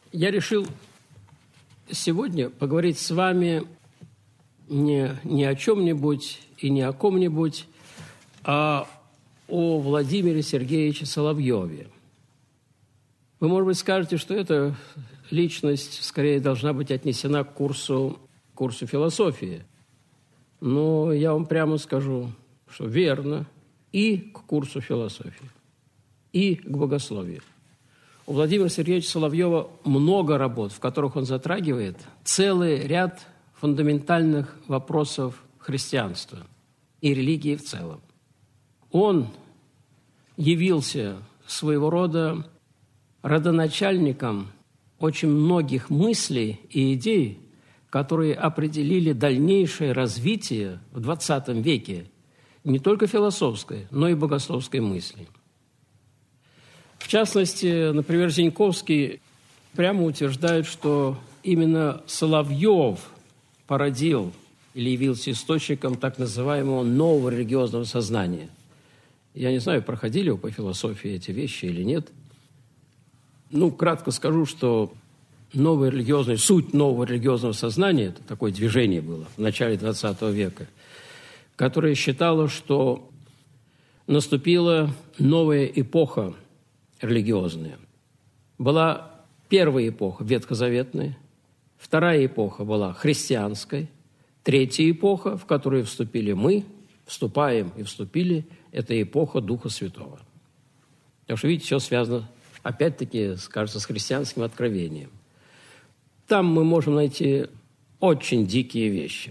Я решил сегодня поговорить с вами не о чем-нибудь и не о ком-нибудь, а о Владимире Сергеевиче Соловьеве. Вы, может быть, скажете, что эта личность скорее должна быть отнесена к курсу философии. Но я вам прямо скажу, что верно, и к курсу философии, и к богословию. У Владимира Сергеевича Соловьева много работ, в которых он затрагивает целый ряд фундаментальных вопросов христианства и религии в целом. Он явился своего рода родоначальником очень многих мыслей и идей, которые определили дальнейшее развитие в XX веке не только философской, но и богословской мысли. В частности, например, Зиньковский прямо утверждает, что именно Соловьев породил или явился источником так называемого нового религиозного сознания. Я не знаю, проходили вы по философии эти вещи или нет. Кратко скажу, что суть нового религиозного сознания, это такое движение было в начале XX века, которое считало, что наступила новая эпоха религиозная. Была первая эпоха ветхозаветная, вторая эпоха была христианской, третья эпоха, в которую вступили мы, вступаем и вступили, это эпоха Духа Святого. Потому что, видите, все связано, опять-таки, кажется, с христианским откровением. Там мы можем найти очень дикие вещи.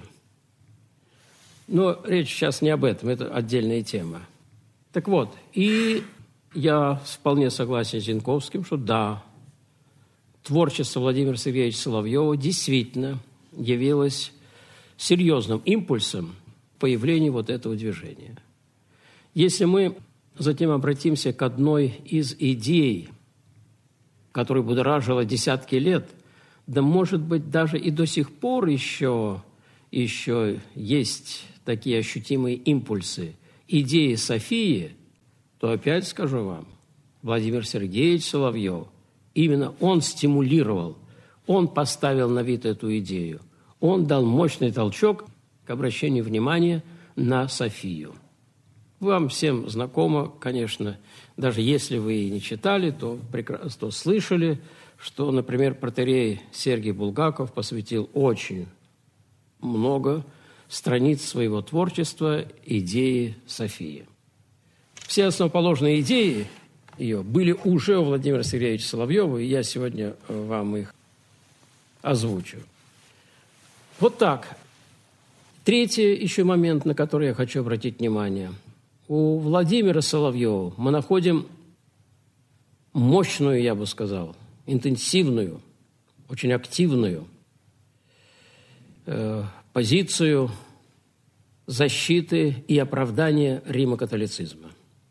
Но речь сейчас не об этом, это отдельная тема. Так вот, и я вполне согласен с Зиньковским, что да, творчество Владимира Сергеевича Соловьева действительно явилось серьезным импульсом появления вот этого движения. Если мы затем обратимся к одной из идей, которая будоражила десятки лет, да, может быть, даже и до сих пор еще есть такие ощутимые импульсы идеи Софии, то опять скажу вам, Владимир Сергеевич Соловьев, именно он стимулировал, он поставил на вид эту идею, он дал мощный толчок к обращению внимания на Софию. Вам всем знакомо, конечно, даже если вы и не читали, то прекрасно слышали, что, например, протоиерей Сергий Булгаков посвятил очень много страниц своего творчества идее Софии. Все основоположные идеи ее были уже у Владимира Сергеевича Соловьева, и я сегодня вам их озвучу. Вот так. Третий еще момент, на который я хочу обратить внимание. У Владимира Соловьева мы находим мощную, я бы сказал, интенсивную, очень активную позицию защиты и оправдания римокатолицизма.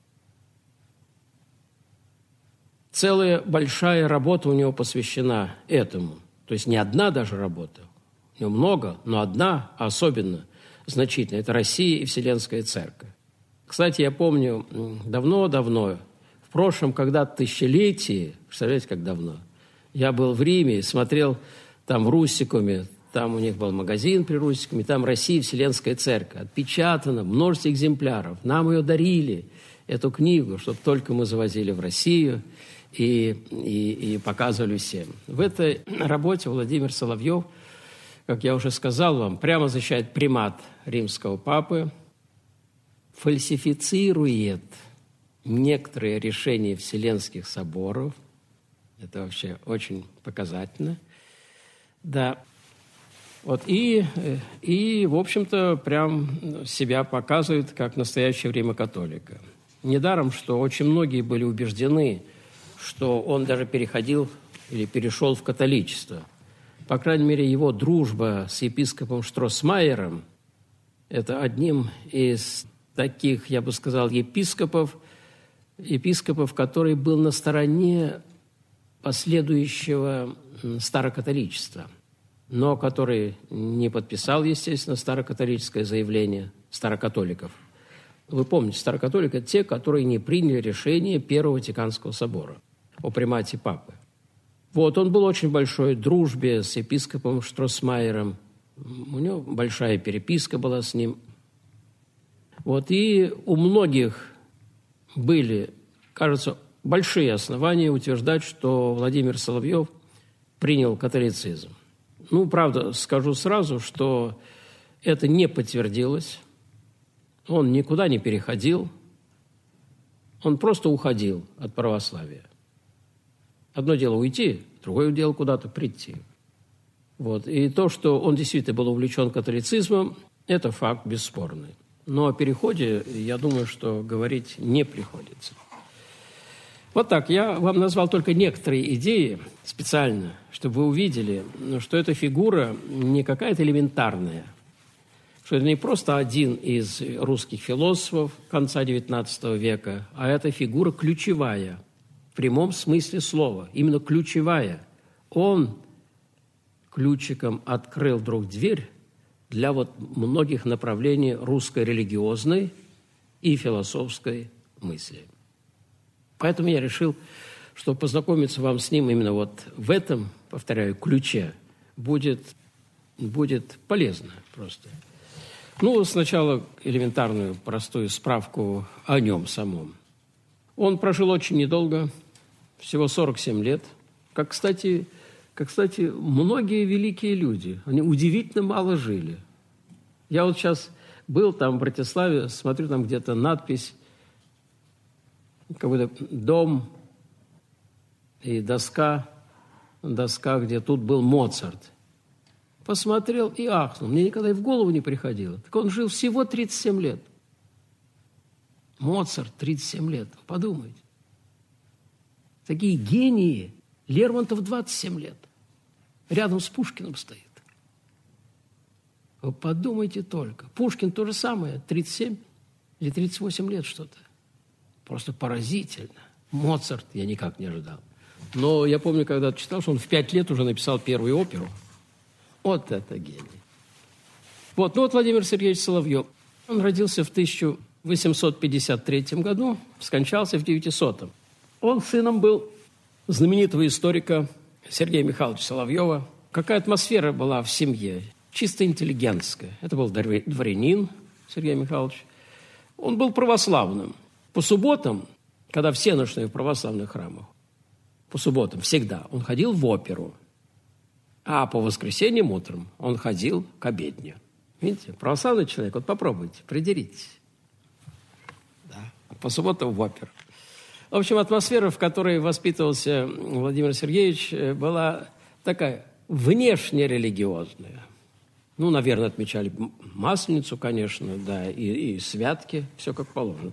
Целая большая работа у него посвящена этому. То есть не одна даже работа, у него много, но одна особенно значительная. Это Россия и Вселенская Церковь. Кстати, я помню, давно-давно, в прошлом когда-то тысячелетии, представляете, как давно, я был в Риме, смотрел там в Руссикуме, там у них был магазин при Руссикуме, там Россия и Вселенская Церковь. Отпечатано множество экземпляров. Нам ее дарили, эту книгу, чтобы только мы завозили в Россию и показывали всем. В этой работе Владимир Соловьев, как я уже сказал вам, прямо защищает примат римского папы, фальсифицирует некоторые решения Вселенских соборов. Это вообще очень показательно. Да. Вот, и, в общем-то, прям себя показывает как настоящего римокатолика. Недаром, что очень многие были убеждены, что он даже перешел в католичество. По крайней мере, его дружба с епископом Штросмайером – это одним из таких, я бы сказал, епископов, который был на стороне последующего старокатоличества, но который не подписал, естественно, старокатолическое заявление старокатоликов. Вы помните, старокатолики – это те, которые не приняли решение Первого Ватиканского собора о примате папы. Вот, он был в очень большой дружбе с епископом Штросмайером. У него большая переписка была с ним. Вот, и у многих были, кажется, большие основания утверждать, что Владимир Соловьев принял католицизм. Ну, правда, скажу сразу, что это не подтвердилось. Он никуда не переходил. Он просто уходил от православия. Одно дело уйти, другое дело куда-то прийти. Вот. И то, что он действительно был увлечен католицизмом, это факт бесспорный. Но о переходе, я думаю, что говорить не приходится. Вот так, я вам назвал только некоторые идеи специально, чтобы вы увидели, что эта фигура не какая-то элементарная, что это не просто один из русских философов конца XIX века, а это фигура ключевая, в прямом смысле слова, именно ключевая. Он ключиком открыл вдруг дверь для вот многих направлений русской религиозной и философской мысли. Поэтому я решил, что познакомиться вам с ним именно вот в этом, повторяю, ключе будет полезно просто. Ну, сначала элементарную, простую справку о нем самом. Он прожил очень недолго, всего 47 лет. Как, кстати, многие великие люди. Они удивительно мало жили. Я вот сейчас был там в Братиславе, смотрю, там где-то надпись, какой-то дом и доска, где тут был Моцарт. Посмотрел и ахнул. Мне никогда и в голову не приходило. Так он жил всего 37 лет. Моцарт 37 лет. Подумайте. Такие гении. Лермонтов 27 лет. Рядом с Пушкиным стоит. Вы подумайте только. Пушкин то же самое. 37 или 38 лет что-то. Просто поразительно. Моцарт я никак не ожидал. Но я помню, когда читал, что он в 5 лет уже написал первую оперу. Вот это гений. Вот, Владимир Сергеевич Соловьев. Он родился в 1853 году, скончался в 900. Он сыном был знаменитого историка Сергея Михайловича Соловьева. Какая атмосфера была в семье? Чисто интеллигентская. Это был дворянин Сергей Михайлович. Он был православным. По субботам, когда все ночные в православных храмах, по субботам всегда он ходил в оперу, а по воскресеньям утром он ходил к обедне. Видите, православный человек, вот попробуйте, придеритесь. Да. По субботам в оперу. В общем, атмосфера, в которой воспитывался Владимир Сергеевич, была такая внешне религиозная. Ну, наверное, отмечали Масленицу, конечно, да, и святки, все как положено.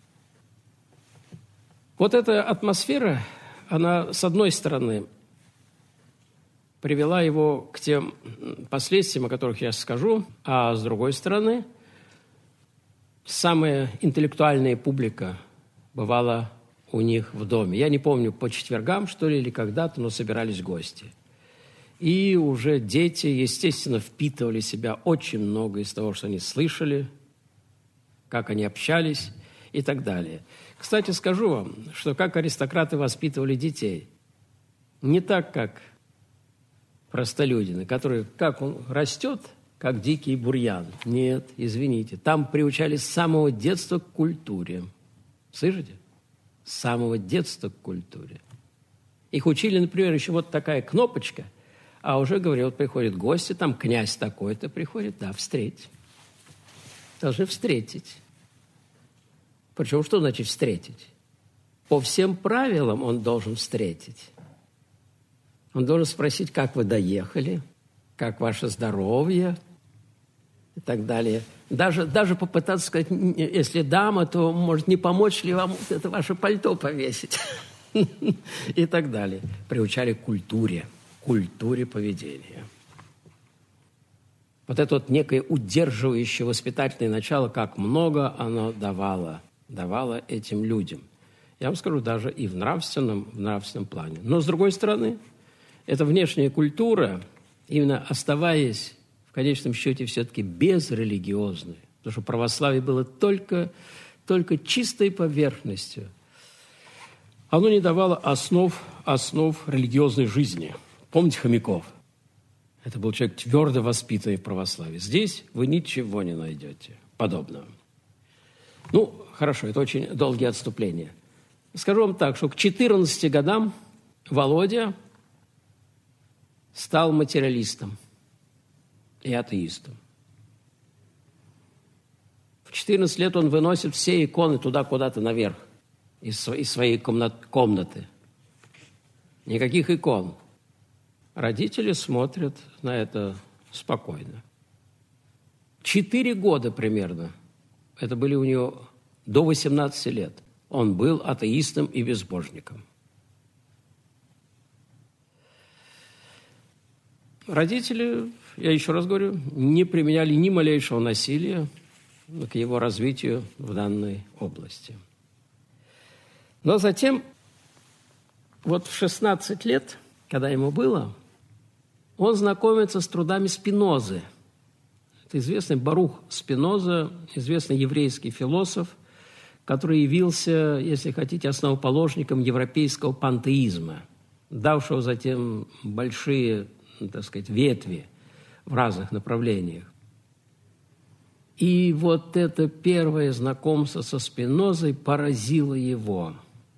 Вот эта атмосфера, она, с одной стороны, привела его к тем последствиям, о которых я скажу, а с другой стороны, самая интеллектуальная публика бывала у них в доме. Я не помню, по четвергам, что ли, или когда-то, но собирались гости. И уже дети, естественно, впитывали в себя очень много из того, что они слышали, как они общались и так далее. Кстати, скажу вам, что как аристократы воспитывали детей, не так, как простолюдины, которые, как он растет, как дикий бурьян. Нет, извините, там приучали с самого детства к культуре. Слышите? С самого детства к культуре. Их учили, например, еще вот такая кнопочка, а уже говорят, вот приходят гости, там князь такой-то приходит, да, встретить. Должны встретить. Причем, что значит встретить? По всем правилам он должен встретить. Он должен спросить, как вы доехали, как ваше здоровье и так далее. Даже попытаться сказать, если дама, то, может, не помочь ли вам вот это ваше пальто повесить и так далее. Приучали к культуре поведения. Вот это вот некое удерживающее воспитательное начало, как много оно давало этим людям. Я вам скажу, даже и в нравственном плане. Но, с другой стороны, эта внешняя культура, именно оставаясь в конечном счете все-таки безрелигиозной, потому что православие было только чистой поверхностью, оно не давало основ основ религиозной жизни. Помните Хомяков? Это был человек, твердо воспитанный в православии. Здесь вы ничего не найдете подобного. Ну, хорошо, это очень долгие отступления. Скажу вам так, что к 14 годам Володя стал материалистом и атеистом. В 14 лет он выносит все иконы туда куда-то наверх, из своей комнаты. Никаких икон. Родители смотрят на это спокойно. 4 года примерно, это были у него до 18 лет, он был атеистом и безбожником. Родители, я еще раз говорю, не применяли ни малейшего насилия к его развитию в данной области. Но затем, вот в 16 лет, когда ему было, он знакомится с трудами Спинозы. Это известный Барух Спиноза, известный еврейский философ, который явился, если хотите, основоположником европейского пантеизма, давшего затем большие, так сказать, ветви в разных направлениях. И вот это первое знакомство со Спинозой поразило его.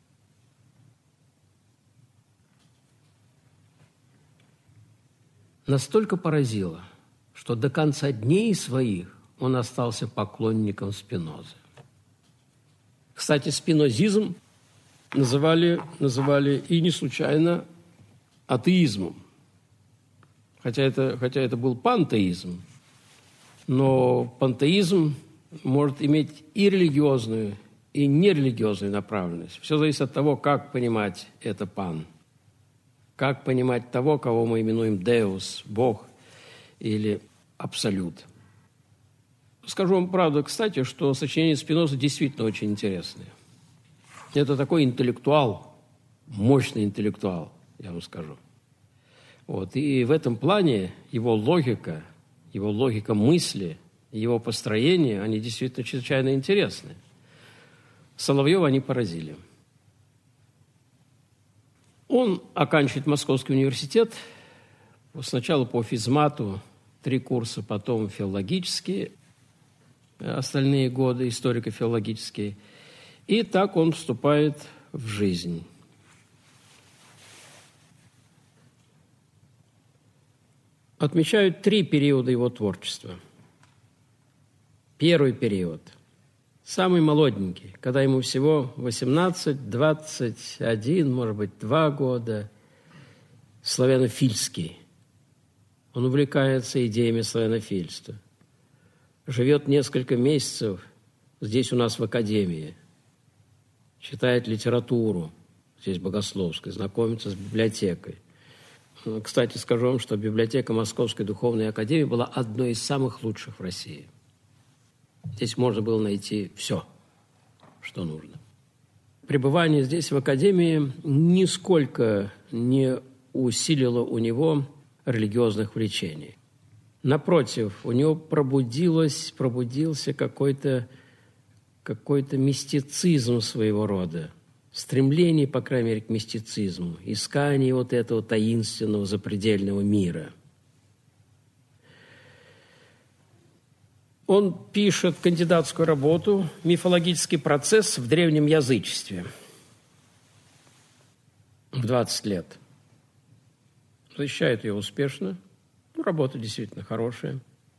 Настолько поразило, что до конца дней своих он остался поклонником Спинозы. Кстати, спинозизм называли и не случайно атеизмом. Хотя это был пантеизм, но пантеизм может иметь и религиозную, и нерелигиозную направленность. Все зависит от того, как понимать это пан. Как понимать того, кого мы именуем Деус, Бог или Абсолют. Скажу вам правду, кстати, что сочинения Спинозы действительно очень интересные. Это такой интеллектуал, мощный интеллектуал, я вам скажу. Вот. И в этом плане его логика мысли, его построение, они действительно чрезвычайно интересны. Соловьева они поразили. Он оканчивает Московский университет, сначала по физмату 3 курса, потом филологические, остальные годы историко-филологические. И так он вступает в жизнь. Отмечают 3 периода его творчества. Первый период – самый молоденький, когда ему всего 18, 21, может быть, 2 года, славянофильский. Он увлекается идеями славянофильства. Живет несколько месяцев здесь у нас в академии, читает литературу здесь богословской, знакомится с библиотекой. Кстати, скажу вам, что библиотека Московской духовной академии была одной из самых лучших в России. Здесь можно было найти все, что нужно. Пребывание здесь, в академии, нисколько не усилило у него религиозных влечений. Напротив, у него пробудился какой-то мистицизм своего рода, стремление, по крайней мере, к мистицизму, искание вот этого таинственного запредельного мира. Он пишет кандидатскую работу «Мифологический процесс в древнем язычестве» в 20 лет. Защищает ее успешно. Работа действительно хорошая.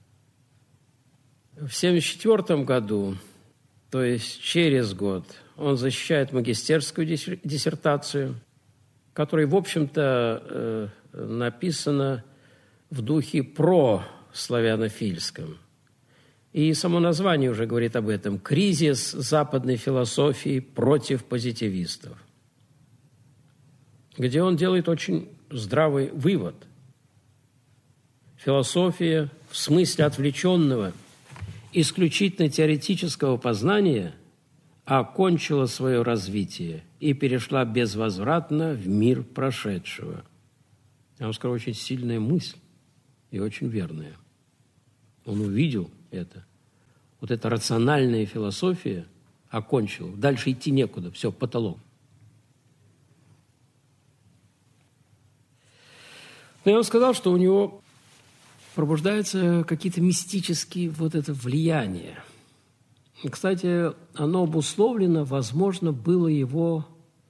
В 1974 году, то есть через год, он защищает магистерскую диссертацию, которая, в общем-то, написана в духе прославянофильском. И само название уже говорит об этом. «Кризис западной философии против позитивистов», где он делает очень здравый вывод. Философия в смысле отвлеченного, исключительно теоретического познания окончила свое развитие и перешла безвозвратно в мир прошедшего. Я вам скажу, очень сильная мысль и очень верная. Он увидел это. Вот эта рациональная Но я вам сказал, что у него пробуждаются какие-то мистические вот это влияния. Кстати, оно обусловлено, возможно, было его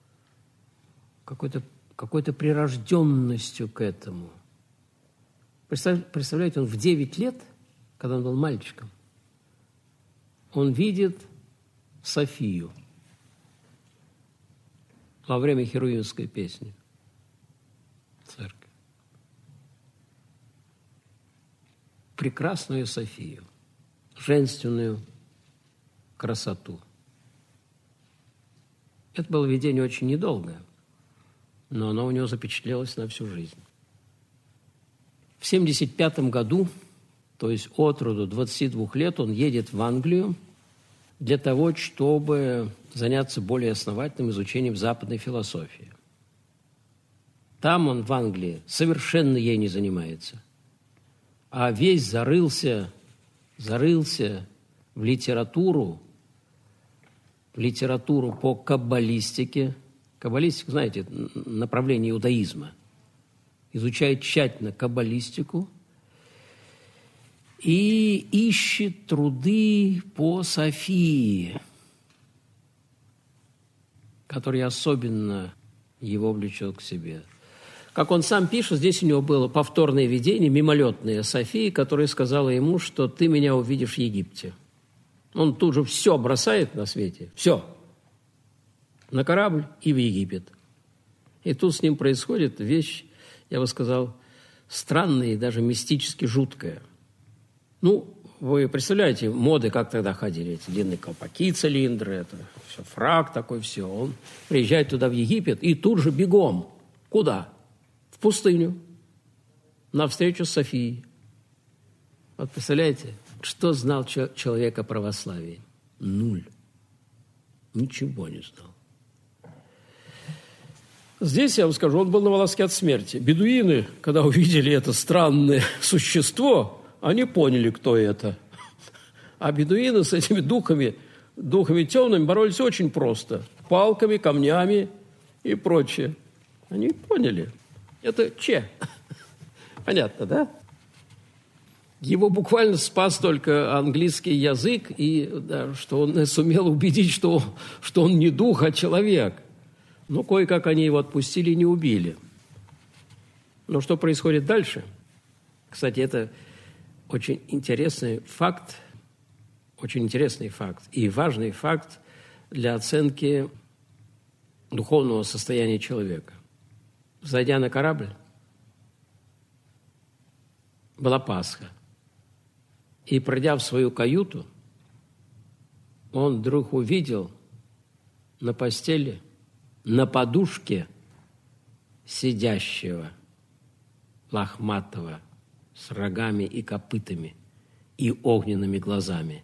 какой-то прирожденностью к этому. Представляете, он в 9 лет, когда он был мальчиком, он видит Софию во время херувимской песни в церкви. Прекрасную Софию, женственную красоту. Это было видение очень недолгое, но оно у него запечатлелось на всю жизнь. В 1975 году, то есть от роду 22 лет, он едет в Англию для того, чтобы заняться более основательным изучением западной философии. Там он в Англии совершенно ей не занимается, а весь зарылся в литературу по каббалистике. Каббалистика, знаете, направление иудаизма. Изучает тщательно каббалистику и ищет труды по Софии, которые особенно его влечет к себе. Как он сам пишет, здесь у него было повторное видение, мимолетное Софии, которая сказала ему, что ты меня увидишь в Египте. Он тут же все бросает на свете, все, на корабль и в Египет. И тут с ним происходит вещь, я бы сказал, странная и даже мистически жуткая. Ну, вы представляете, моды как тогда ходили, эти длинные колпаки, цилиндры, это все, фрак такой, все. Он приезжает туда в Египет и тут же бегом. Куда? В пустыню, на встречу с Софией. Вот представляете, что знал человек о православии? Нуль. Ничего не знал. Здесь, я вам скажу, он был на волоске от смерти. Бедуины, когда увидели это странное существо, они поняли, кто это. А бедуины с этими духами темными боролись очень просто. Палками, камнями и прочее. Они поняли. Это Че. Понятно, да? Его буквально спас только английский язык, и да, что он сумел убедить, что он не дух, а человек. Но кое-как они его отпустили и не убили. Но что происходит дальше? Кстати, это очень интересный факт и важный факт для оценки духовного состояния человека. Зайдя на корабль, была Пасха. И, пройдя в свою каюту, он вдруг увидел на постели, на подушке сидящего, лохматого, с рогами и копытами и огненными глазами.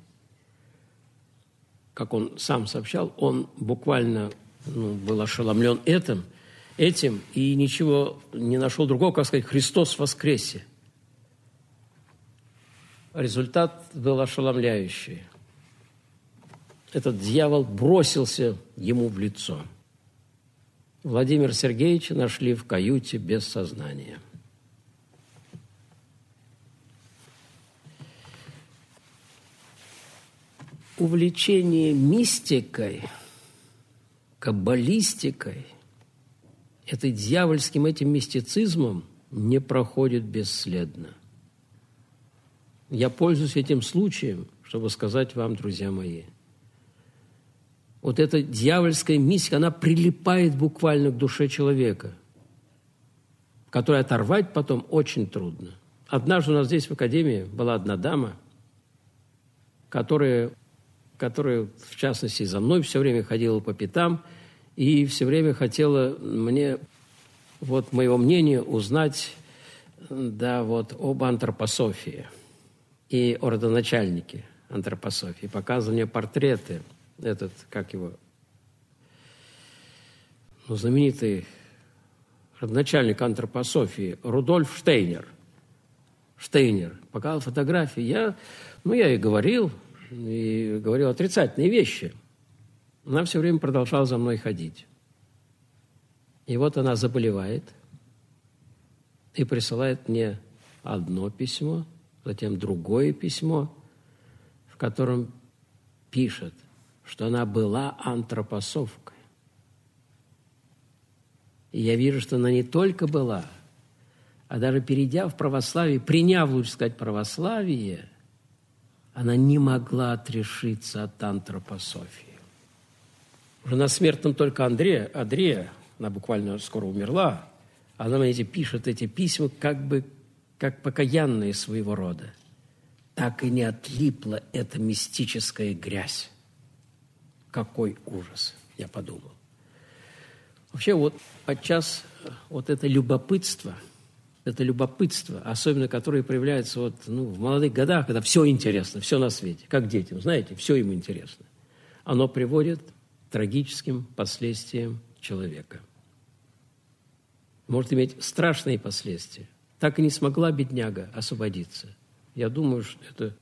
Как он сам сообщал, он буквально был ошеломлен этим и ничего не нашел другого, как сказать, Христос воскресе. Результат был ошеломляющий. Этот дьявол бросился ему в лицо. Владимира Сергеевича нашли в каюте без сознания. Увлечение мистикой, каббалистикой, дьявольским этим мистицизмом не проходит бесследно. Я пользуюсь этим случаем, чтобы сказать вам, друзья мои, вот эта дьявольская мистика, она прилипает буквально к душе человека, которую оторвать потом очень трудно. Однажды у нас здесь в академии была одна дама, которая, в частности, за мной все время ходила по пятам и все время хотела мне, моего мнения, узнать, об антропософии и о родоначальнике антропософии. Показывала мне портреты, знаменитый родоначальник антропософии Рудольф Штейнер. Показал фотографии. Я ей говорил отрицательные вещи. Она все время продолжала за мной ходить. И вот она заболевает. и присылает мне одно письмо, затем другое письмо, в котором пишет, что она была антропософкой. И я вижу, что она не только была, а даже перейдя в православие, приняв, лучше сказать, православие, она не могла отрешиться от антропософии. Уже на смертном только Андрея, она буквально скоро умерла, она мне пишет эти письма как покаянные своего рода. Так и не отлипла эта мистическая грязь. Какой ужас, я подумал. Вообще вот подчас вот это любопытство, особенно которое проявляется в молодых годах, когда все интересно, все на свете, как детям, знаете, все им интересно, оно приводит к трагическим последствиям человека. Может иметь страшные последствия. Так и не смогла бедняга освободиться. Я думаю, что это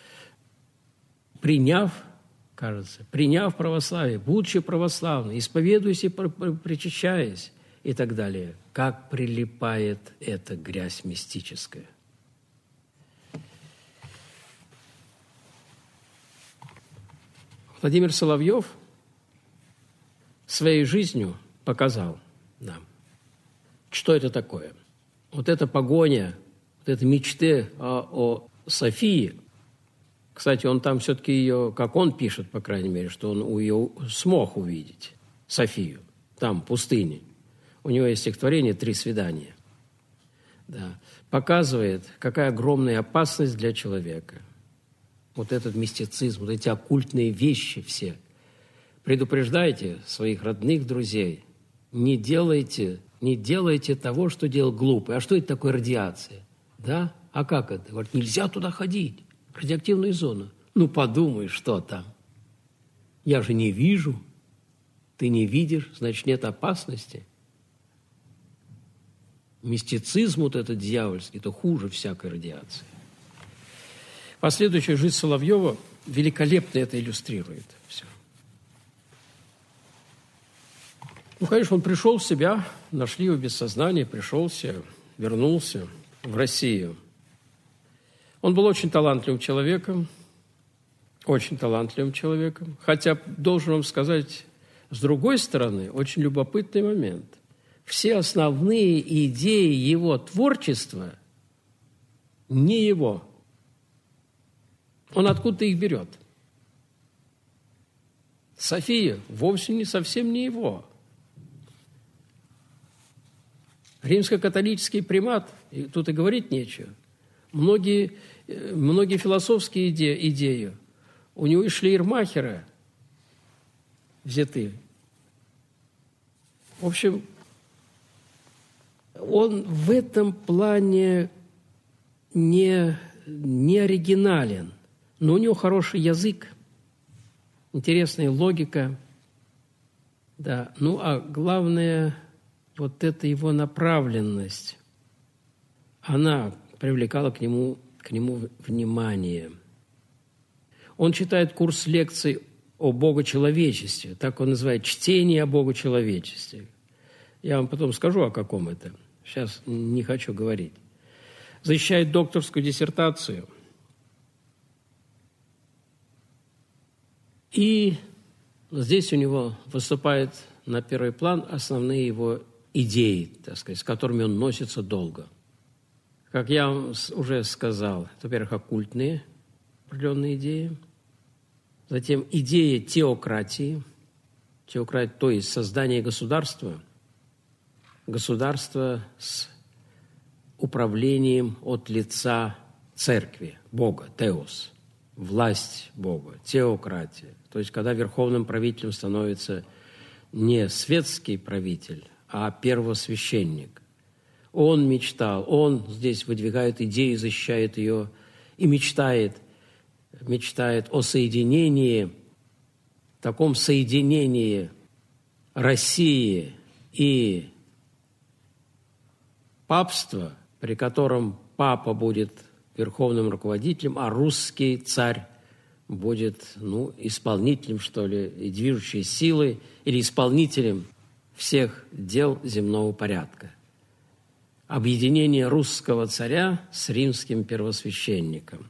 приняв православие, будучи православной, исповедуясь и причащаясь и так далее, как прилипает эта грязь мистическая. Владимир Соловьев своей жизнью показал нам, что это такое. Вот эта погоня, вот эта мечты о Софии. Кстати, он там все-таки ее, как он пишет, по крайней мере, что он ее смог увидеть, Софию, там, в пустыне. У него есть стихотворение «Три свидания». Да. Показывает, какая огромная опасность для человека. Вот этот мистицизм, вот эти оккультные вещи все. Предупреждайте своих родных, друзей, не делайте того, что делал глупый. А что это такое радиация? Да? А как это? Говорит, нельзя туда ходить. Радиоактивная зона. Ну, подумай, что там. Я же не вижу. Ты не видишь, значит, нет опасности. Мистицизм вот этот дьявольский, это хуже всякой радиации. Последующая жизнь Соловьева великолепно это иллюстрирует все. Ну, конечно, он пришел в себя, нашли его без сознания, вернулся в Россию. Он был очень талантливым человеком, хотя, должен вам сказать, с другой стороны, очень любопытный момент. Все основные идеи его творчества не его. Он откуда-то их берет. София вовсе совсем не его. Римско-католический примат, и тут и говорить нечего. Многие философские идеи у него и Шлейермахера взяты. В общем, он в этом плане не оригинален, но у него хороший язык, интересная логика. Да. Ну, а главное, вот эта его направленность, она привлекала к нему внимание. Он читает курс лекций о богочеловечестве, так он называет «Чтение о богочеловечестве». Я вам потом скажу, о каком это. Сейчас не хочу говорить. Защищает докторскую диссертацию. И здесь у него выступают на первый план основные его идеи, так сказать, с которыми он носится долго. Как я вам уже сказал, это, во-первых, оккультные определенные идеи. Затем идея теократии, то есть создание государства с управлением от лица церкви, Бога, теос, власть Бога, теократия. То есть когда верховным правителем становится не светский правитель, а первосвященник. Он здесь выдвигает идеи, защищает ее и мечтает о соединении, таком соединении России и папства, при котором папа будет верховным руководителем, а русский царь будет, исполнителем, что ли, и движущей силой, или исполнителем всех дел земного порядка. объединение русского царя с римским первосвященником.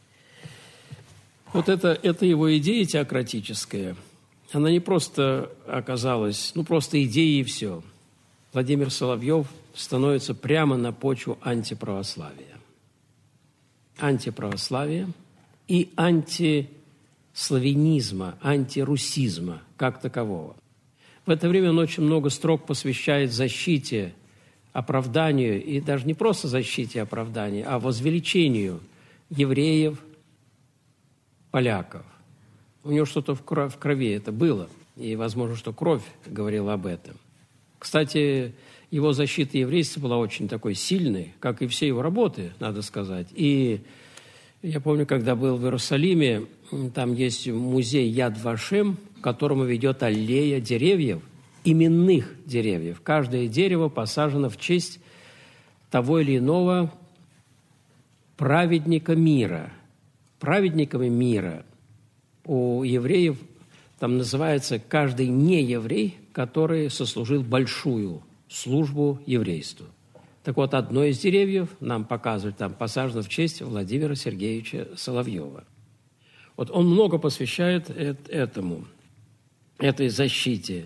Вот это его идея теократическая, она не просто оказалась, просто идеей и все. Владимир Соловьев становится прямо на почву антиправославия. Антиправославия и антиславянизма, антирусизма как такового. В это время он очень много строк посвящает защите, оправданию, и даже не просто защите, оправданию, а возвеличению евреев, поляков. У него что-то в крови это было, и, возможно, что кровь говорила об этом. Кстати, его защита еврейства была очень такой сильной, как и все его работы, надо сказать. И я помню, когда был в Иерусалиме, там есть музей Яд Вашем, к которому ведет аллея деревьев, именных деревьев. Каждое дерево посажено в честь того или иного праведника мира. Праведниками мира у евреев там называется каждый нееврей, который сослужил большую службу еврейству. Так вот, одно из деревьев нам показывают, там посажено в честь Владимира Сергеевича Соловьева. Вот он много посвящает этому, этой защите.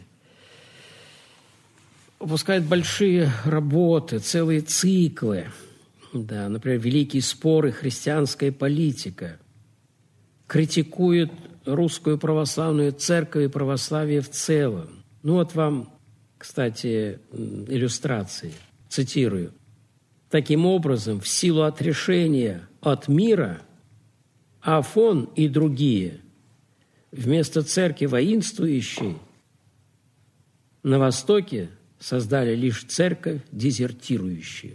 Выпускает большие работы, целые циклы. Да, например, «Великие споры. Христианская политика». Критикует русскую православную церковь и православие в целом. Вот вам, кстати, иллюстрации. Цитирую. «Таким образом, в силу отрешения от мира, Афон и другие, вместо церкви воинствующей, на Востоке создали лишь церковь дезертирующую».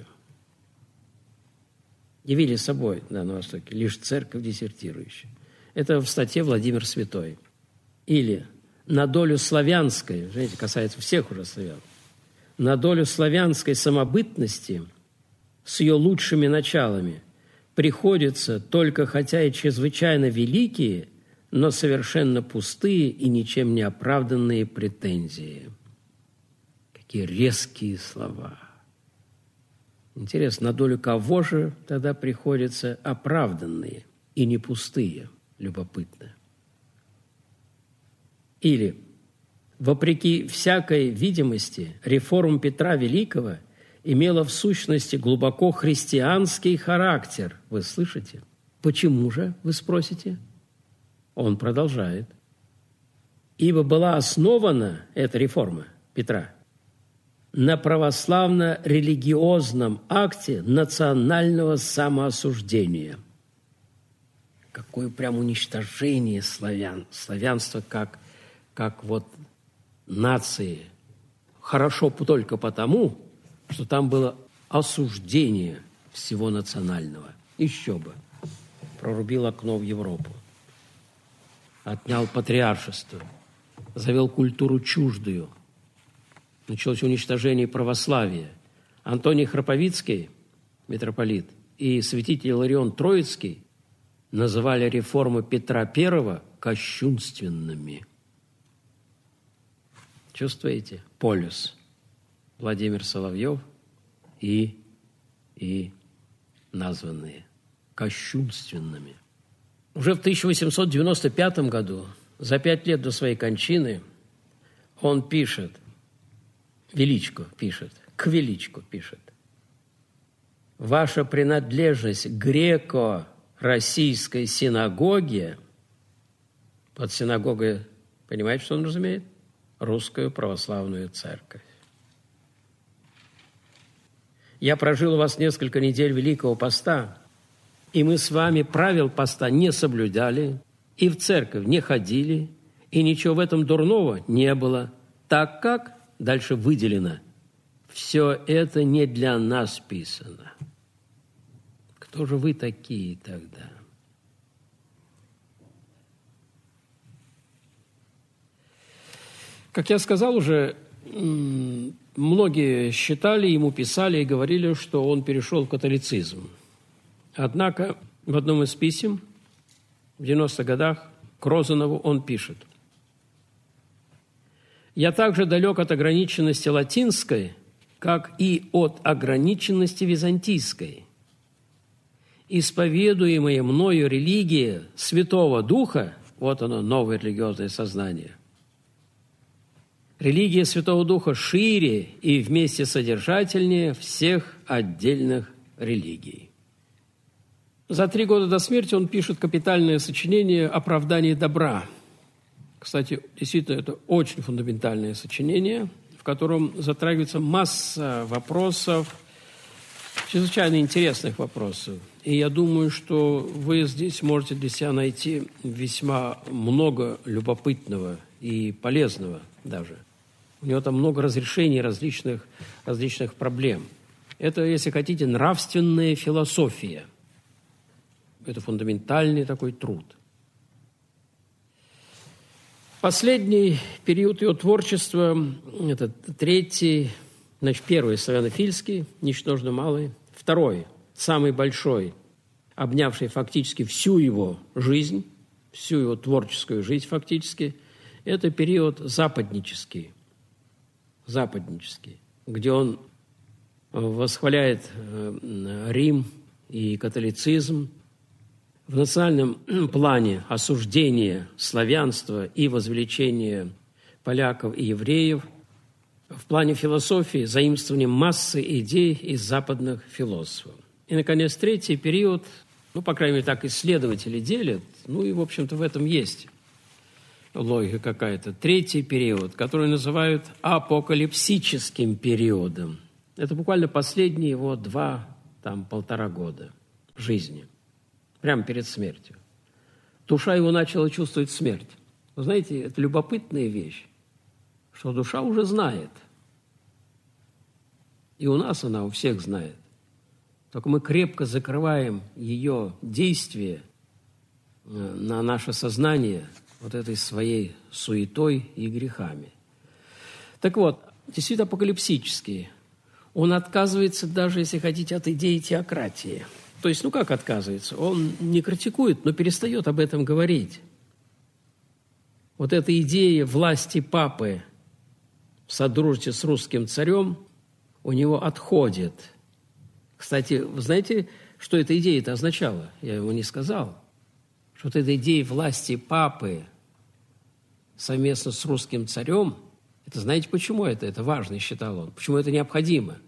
Явили собой, на Востоке, лишь церковь дезертирующую. Это в статье «Владимир Святой». Или «На долю славянской», знаете, касается всех уже славян, «на долю славянской самобытности с ее лучшими началами приходится только, хотя и чрезвычайно великие, но совершенно пустые и ничем не оправданные претензии». Какие резкие слова. Интересно, на долю кого же тогда приходятся оправданные и не пустые? Любопытно. Или, вопреки всякой видимости, реформа Петра Великого имела в сущности глубоко христианский характер. Вы слышите? Почему же, вы спросите? Он продолжает. Ибо была основана эта реформа Петра на православно-религиозном акте национального самоосуждения. Какое прям уничтожение славян, славянства как вот нации. Хорошо только потому, что там было осуждение всего национального. Еще бы. Прорубил окно в Европу. Отнял патриаршество. Завел культуру чуждую. Началось уничтожение православия. Антоний Храповицкий, митрополит, и святитель Иларион Троицкий называли реформы Петра I кощунственными. Чувствуете? Полюс. Владимир Соловьев и названные кощунственными. Уже в 1895 году, за 5 лет до своей кончины, он пишет, Величко пишет, к Величку пишет: «Ваша принадлежность к греко-российской синагоге», под синагогой, понимаете, что он разумеет? Русскую православную церковь. «Я прожил у вас несколько недель Великого Поста, и мы с вами правил поста не соблюдали, и в церковь не ходили, и ничего в этом дурного не было, так как, дальше выделено, все это не для нас писано». Кто же вы такие тогда? Как я сказал уже, многие считали, ему писали и говорили, что он перешел в католицизм. Однако в одном из писем в 90-х годах к Розанову он пишет: «Я также далек от ограниченности латинской как и от ограниченности византийской. Исповедуемая мною религия Святого Духа, вот оно, новое религиозное сознание, религия Святого Духа шире и вместе содержательнее всех отдельных религий. За 3 года до смерти он пишет капитальное сочинение «Оправдание добра». Кстати, действительно, это очень фундаментальное сочинение, в котором затрагивается масса вопросов, чрезвычайно интересных вопросов. И я думаю, что вы здесь можете для себя найти весьма много любопытного и полезного даже. У него там много разрешений различных проблем. Это, если хотите, нравственная философия. Это фундаментальный такой труд. Последний период его творчества – это 3-й, значит, 1-й славянофильский, ничтожно малый, 2-й, самый большой, обнявший фактически всю его жизнь, всю его творческую жизнь фактически, это период западнический, где он восхваляет Рим и католицизм, в национальном плане осуждение славянства и возвеличение поляков и евреев, в плане философии заимствование массы идей из западных философов. И, наконец, 3-й период, по крайней мере, так исследователи делят, и, в общем-то, в этом есть логика какая-то. 3-й период, который называют апокалипсическим периодом. Это буквально последние его 2-1,5 года жизни. Прямо перед смертью. Душа его начала чувствовать смерть. Вы знаете, это любопытная вещь, что душа уже знает. И у нас она у всех знает. Только мы крепко закрываем ее действие на наше сознание вот этой своей суетой и грехами. Так вот, действительно апокалипсический. Он отказывается даже, если хотите, от идеи теократии. То есть, как отказывается? Он не критикует, но перестает об этом говорить. Вот эта идея власти папы в содружестве с русским царем у него отходит. Кстати, вы знаете, что эта идея-то означала? Я ему не сказал. Что вот эта идея власти папы совместно с русским царем, это знаете, почему это? Это важно, считал он. Почему это необходимо?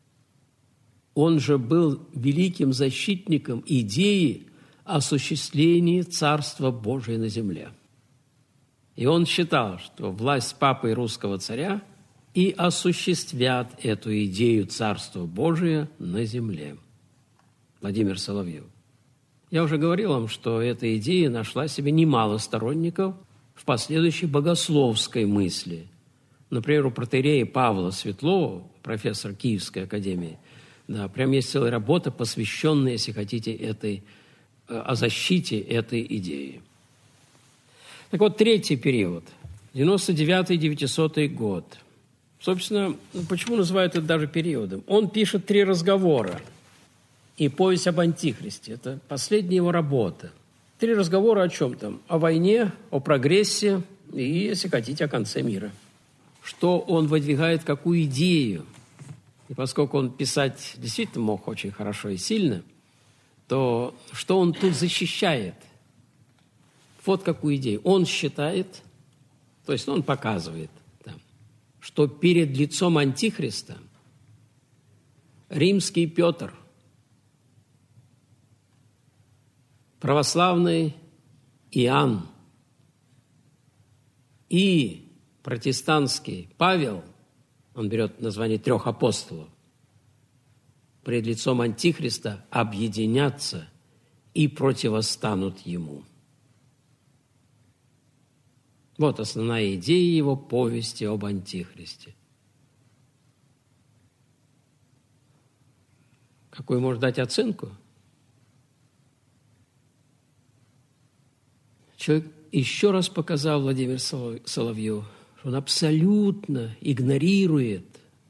Он же был великим защитником идеи осуществления Царства Божия на земле. И он считал, что власть папы и русского царя и осуществят эту идею Царства Божия на земле. Владимир Соловьев. Я уже говорил вам, что эта идея нашла себе немало сторонников в последующей богословской мысли. Например, у протоиерея Павла Светлова, профессора Киевской академии, прям есть целая работа, посвященная, если хотите, о защите этой идеи. Так вот, 3-й период, 99-900 год. Собственно, почему называют это даже периодом? Он пишет 3 разговора и повесть об Антихристе. Это последняя его работа. 3 разговора о чем там? О войне, о прогрессе и, если хотите, о конце мира. Что он выдвигает, какую идею. И поскольку он писать действительно мог очень хорошо и сильно, то что он тут защищает? Вот какую идею. Он считает, то есть он показывает, что перед лицом Антихриста римский Петр, православный Иоанн и протестантский Павел, он берет название 3 апостолов, пред лицом Антихриста объединятся и противостанут ему. Вот основная идея его повести об Антихристе. Какую можно дать оценку? Человек еще раз показал, Владимир Соловьев, что он абсолютно игнорирует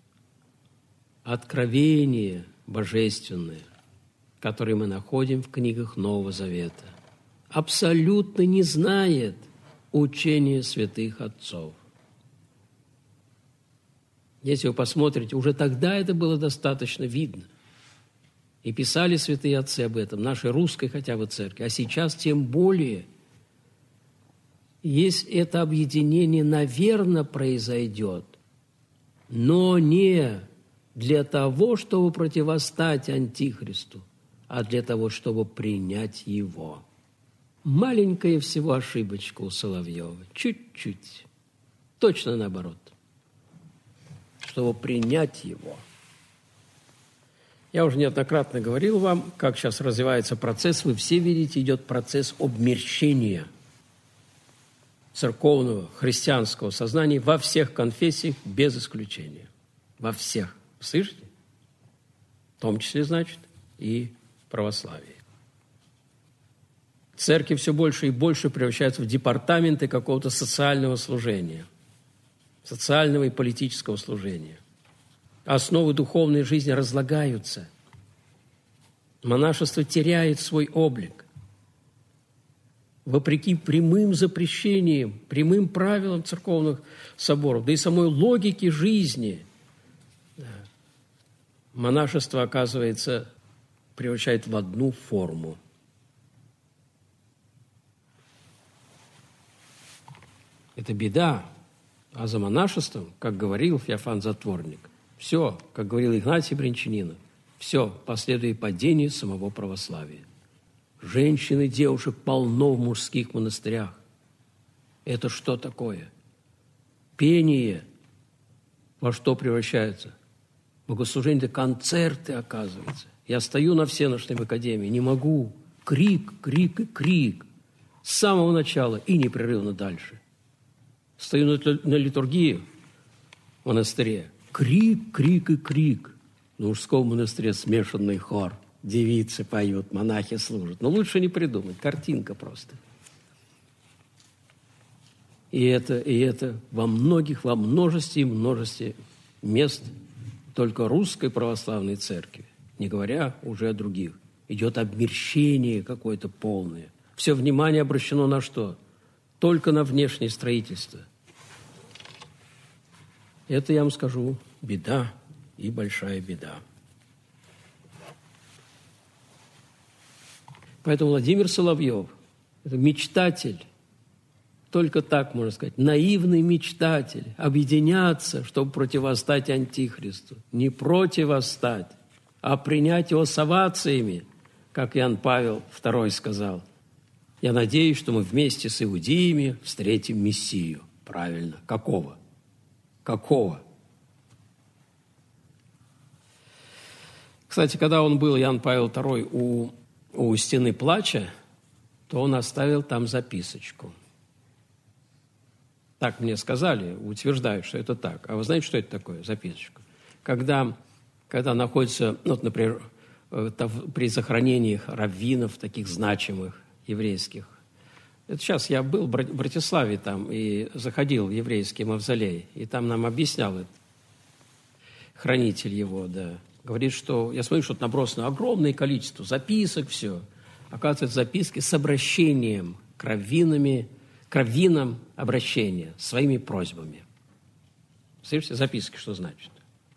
откровение божественное, которое мы находим в книгах Нового Завета. Абсолютно не знает учение святых отцов. Если вы посмотрите, уже тогда это было достаточно видно. И писали святые отцы об этом, нашей русской хотя бы церкви. А сейчас тем более. Если это объединение, наверное, произойдет, но не для того, чтобы противостать Антихристу, а для того, чтобы принять его. Маленькая всего ошибочка у Соловьева. Чуть-чуть. Точно наоборот. Чтобы принять его. Я уже неоднократно говорил вам, как сейчас развивается процесс. Вы все видите, идет процесс обмерщения церковного, христианского сознания во всех конфессиях без исключения. Во всех. Слышите? В том числе, значит, и православие. Церкви все больше и больше превращаются в департаменты какого-то социального служения, социального и политического служения. Основы духовной жизни разлагаются. Монашество теряет свой облик. Вопреки прямым запрещениям, прямым правилам церковных соборов, да и самой логике жизни, монашество, оказывается, превращает в одну форму. Это беда. А за монашеством, как говорил Феофан Затворник, все, как говорил Игнатий Брянчанинов, все последует падению самого православия. Женщин и девушек полно в мужских монастырях. Это что такое? Пение во что превращается? Богослужение – это концерты, оказывается. Я стою на Всенощной в академии, не могу. Крик, крик и крик. С самого начала и непрерывно дальше. Стою на литургии в монастыре. Крик, крик и крик. В мужском монастыре смешанный хор. Девицы поют, монахи служат. Но лучше не придумать. Картинка просто. И это во множестве мест только русской православной церкви, не говоря уже о других. Идет обмерщение какое-то полное. Все внимание обращено на что? Только на внешнее строительство. Это, я вам скажу, беда и большая беда. Поэтому Владимир Соловьев – это мечтатель, только так можно сказать, наивный мечтатель, объединяться, чтобы противостать Антихристу. Не противостать, а принять его с овациями, как Иоанн Павел II сказал. Я надеюсь, что мы вместе с иудеями встретим Мессию. Правильно. Какого? Какого? Кстати, когда он был, Иоанн Павел II, у стены плача, то он оставил там записочку. Так мне сказали, утверждают, что это так. А вы знаете, что это такое, записочка? Когда находится, вот, например, при захоронениях раввинов, таких значимых, еврейских. Это сейчас я был в Братиславе там и заходил в еврейский мавзолей, и там нам объяснял это, хранитель его, да. Говорит, что, я смотрю, что набросано огромное количество записок, все. Оказывается, записки с обращением к раввинам обращения, своими просьбами. Слышите, записки что значит?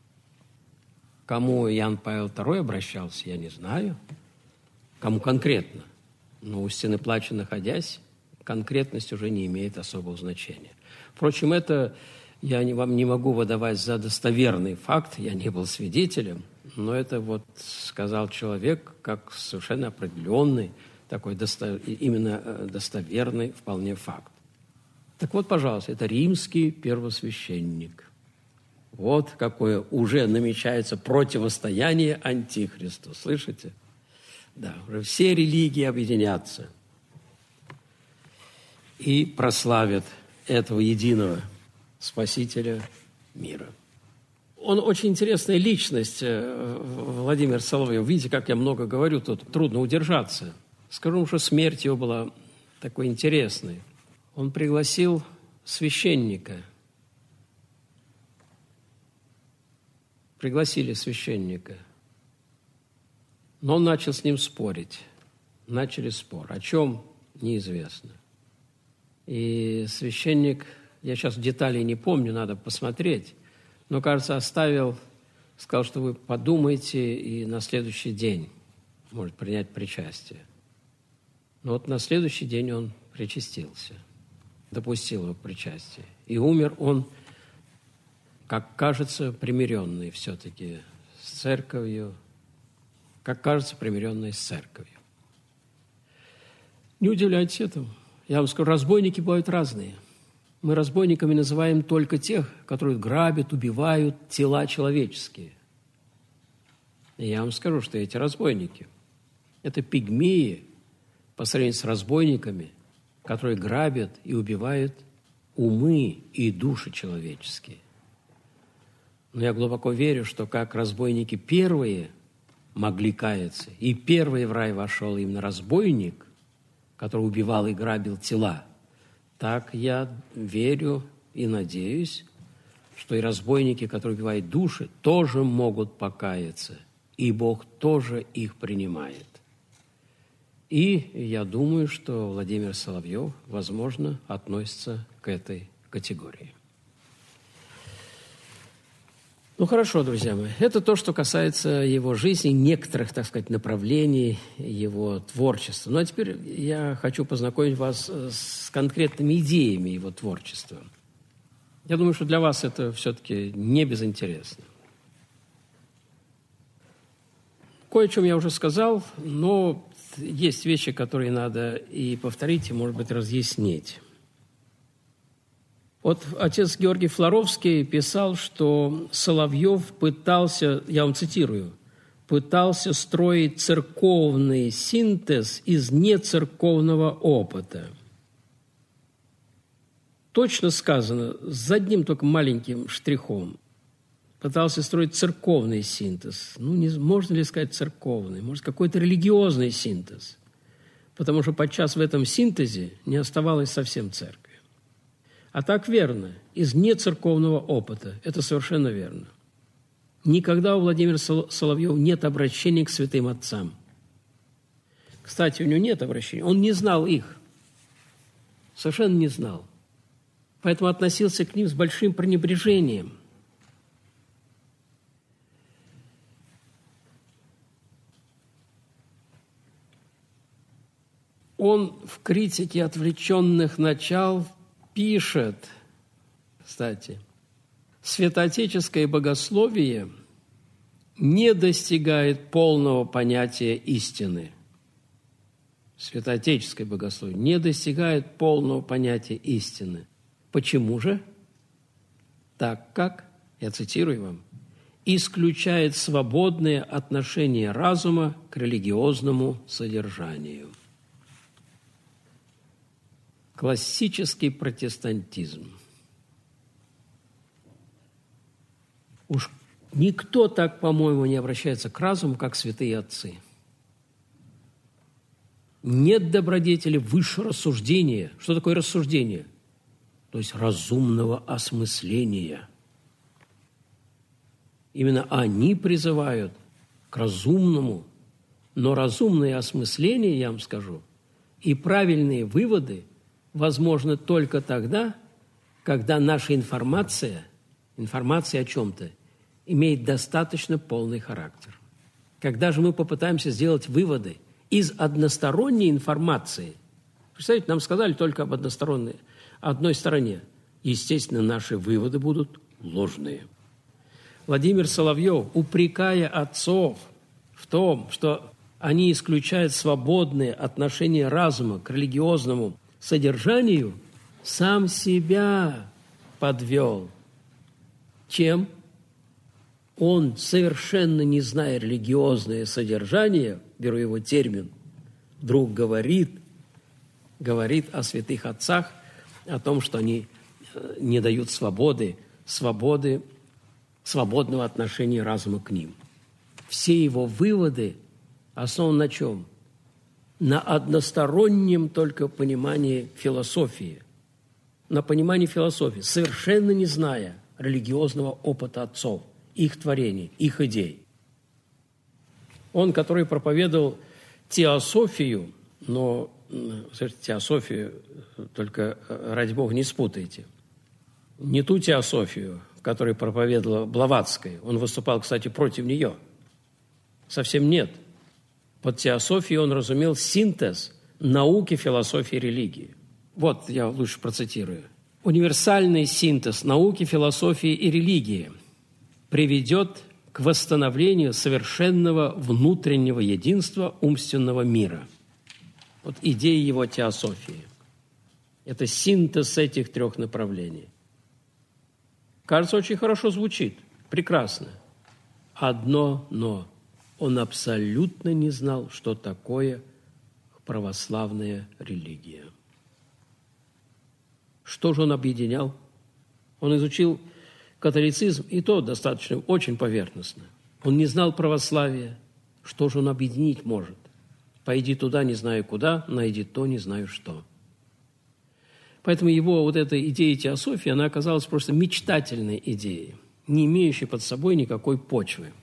Кому Иоанн Павел II обращался, я не знаю. Кому конкретно. Но у стены плача находясь, конкретность уже не имеет особого значения. Впрочем, это я вам не могу выдавать за достоверный факт, я не был свидетелем, но это вот сказал человек как совершенно определенный, такой именно достоверный вполне факт. Так вот, пожалуйста, это римский первосвященник. Вот какое уже намечается противостояние Антихристу. Слышите? Да, уже все религии объединятся и прославят этого единого Спасителя мира. Он очень интересная личность, Владимир Соловьев. Видите, как я много говорю, тут трудно удержаться. Скажу вам, что смерть его была такой интересной. Он пригласил священника. Пригласили священника. Но он начал с ним спорить. Начали спор. О чем? Неизвестно. И священник, я сейчас деталей не помню, надо посмотреть, но, кажется, оставил, сказал, что вы подумайте и на следующий день может принять причастие. Но вот на следующий день он причастился, допустил его к причастию. И умер он, как кажется, примиренный все-таки с церковью, как кажется, примиренный с церковью. Не удивляйтесь этому. Я вам скажу, разбойники бывают разные. Мы разбойниками называем только тех, которые грабят, убивают тела человеческие. И я вам скажу, что эти разбойники – это пигмеи по сравнению с разбойниками, которые грабят и убивают умы и души человеческие. Но я глубоко верю, что как разбойники первые могли каяться, и первый в рай вошел именно разбойник, который убивал и грабил тела, так я верю и надеюсь, что и разбойники, которые убивают души, тоже могут покаяться, и Бог тоже их принимает. И я думаю, что Владимир Соловьев, возможно, относится к этой категории. Ну, хорошо, друзья мои. Это то, что касается его жизни, некоторых, так сказать, направлений его творчества. Ну, а теперь я хочу познакомить вас с конкретными идеями его творчества. Я думаю, что для вас это все-таки не безинтересно. Кое о чем я уже сказал, но есть вещи, которые надо и повторить, и, может быть, разъяснить. Вот отец Георгий Флоровский писал, что Соловьев пытался, я вам цитирую, пытался строить церковный синтез из нецерковного опыта. Точно сказано, с одним только маленьким штрихом. Пытался строить церковный синтез. Ну, можно ли сказать церковный? Может, какой-то религиозный синтез. Потому что подчас в этом синтезе не оставалось совсем церкви. А так верно, из нецерковного опыта. Это совершенно верно. Никогда у Владимира Соловьева нет обращения к святым отцам. Кстати, у него нет обращения. Он не знал их. Совершенно не знал. Поэтому относился к ним с большим пренебрежением. Он в критике отвлеченных начал пишет, кстати, святоотеческое богословие не достигает полного понятия истины. Святоотеческое богословие не достигает полного понятия истины. Почему же? Так как, я цитирую вам, исключает свободное отношение разума к религиозному содержанию. Классический протестантизм. Уж никто так, по-моему, не обращается к разуму, как святые отцы. Нет добродетели выше рассуждения. Что такое рассуждение? То есть разумного осмысления. Именно они призывают к разумному, но разумное осмысление, я вам скажу, и правильные выводы возможно только тогда, когда наша информация о чем-то, имеет достаточно полный характер. Когда же мы попытаемся сделать выводы из односторонней информации, представляете, нам сказали только об одной стороне, естественно, наши выводы будут ложные. Владимир Соловьев, упрекая отцов в том, что они исключают свободное отношение разума к религиозному содержанию, сам себя подвел. Чем? Он, совершенно не зная религиозное содержание, беру его термин, вдруг говорит о святых отцах, о том, что они не дают свободного отношения разума к ним. Все его выводы основаны на чем? На одностороннем только понимании философии. На понимании философии, совершенно не зная религиозного опыта отцов, их творений, их идей. Он, который проповедовал теософию, но, теософию, только, ради Бога, не спутайте. Не ту теософию, который проповедовала Блаватская. Он выступал, кстати, против нее. Совсем нет. Под теософией он разумел синтез науки, философии и религии. Вот я лучше процитирую. Универсальный синтез науки, философии и религии приведет к восстановлению совершенного внутреннего единства умственного мира. Вот идея его теософии. Это синтез этих трех направлений. Кажется, очень хорошо звучит, прекрасно. Одно «но». Он абсолютно не знал, что такое православная религия. Что же он объединял? Он изучил католицизм, и то достаточно, очень поверхностно. Он не знал православия. Что же он объединить может? Пойди туда, не знаю куда, найди то, не знаю что. Поэтому его вот эта идея теософии, она оказалась просто мечтательной идеей, не имеющей под собой никакой почвы.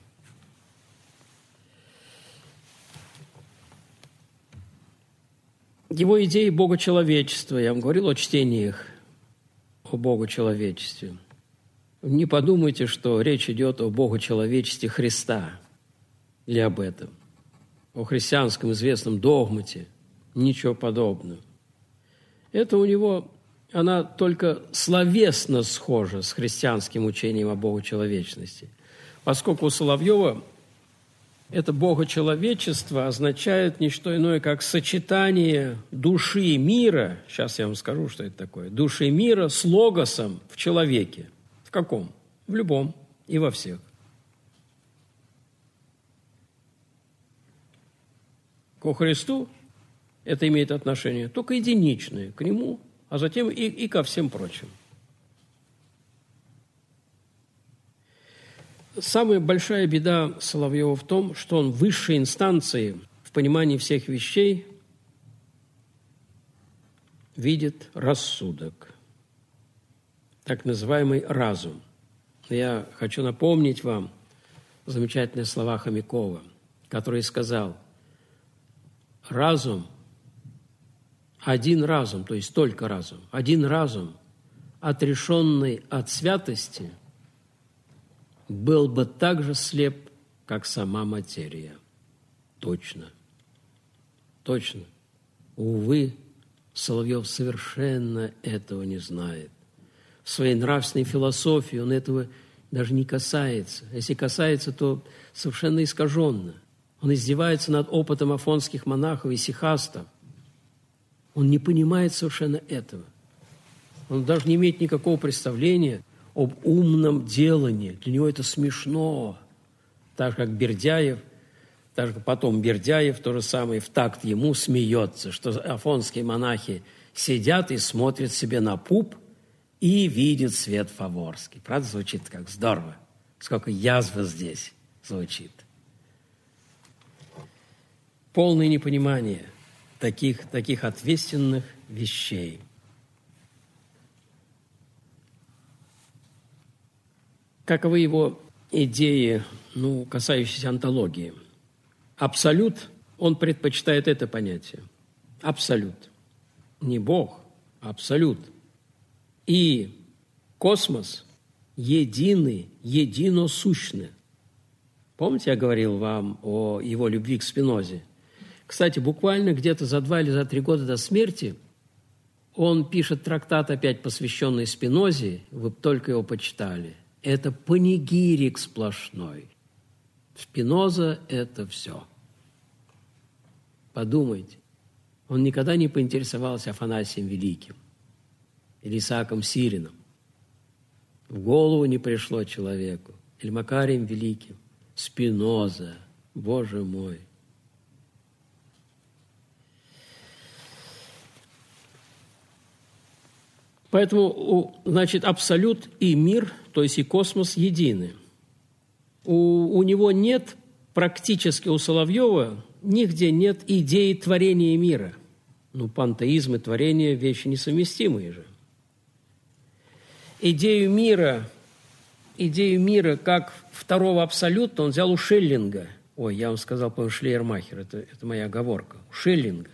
Его идеи богочеловечества, я вам говорил о чтениях о богочеловечестве. Не подумайте, что речь идет о богочеловечестве Христа или об этом, о христианском известном догмате, ничего подобного. Это у него, она только словесно схожа с христианским учением о богочеловечности, поскольку у Соловьева это богочеловечество означает не что иное, как сочетание души мира, сейчас я вам скажу, что это такое, души мира с логосом в человеке. В каком? В любом и во всех. Ко Христу это имеет отношение только единичное к Нему, а затем и ко всем прочим. Самая большая беда Соловьева в том, что он в высшей инстанции в понимании всех вещей видит рассудок, так называемый разум. Я хочу напомнить вам замечательные слова Хомякова, который сказал: разум, один разум, то есть только разум, один разум, отрешенный от святости, был бы так же слеп, как сама материя. Точно. Точно. Увы, Соловьев совершенно этого не знает. В своей нравственной философии он этого даже не касается. Если касается, то совершенно искаженно. Он издевается над опытом афонских монахов и сихастов. Он не понимает совершенно этого. Он даже не имеет никакого представления об умном делании. Для него это смешно. Так же, как Бердяев, так же потом Бердяев, то же самое, в такт ему смеется, что афонские монахи сидят и смотрят себе на пуп и видят свет фаворский. Правда, звучит как здорово? Сколько язвы здесь звучит. Полное непонимание таких ответственных вещей. Каковы его идеи, касающиеся онтологии? Абсолют, он предпочитает это понятие. Абсолют. Не Бог, а абсолют. И космос единый, единосущный. Помните, я говорил вам о его любви к Спинозе? Кстати, буквально где-то за 2 или за 3 года до смерти он пишет трактат, опять посвященный Спинозе, вы бы только его почитали. Это панигирик сплошной. Спиноза – это все. Подумайте, он никогда не поинтересовался Афанасием Великим или Исааком Сириным. В голову не пришло человеку. Или Макарием Великим. Спиноза, Боже мой. Поэтому, абсолют и мир, то есть и космос, едины. У него нет практически, у Соловьева, нигде нет идеи творения мира. Пантеизм и творение – вещи несовместимые же. Идею мира как второго абсолюта он взял у Шеллинга. Ой, я вам сказал, по-моему, Шлейермахер, это моя оговорка. У Шеллинга.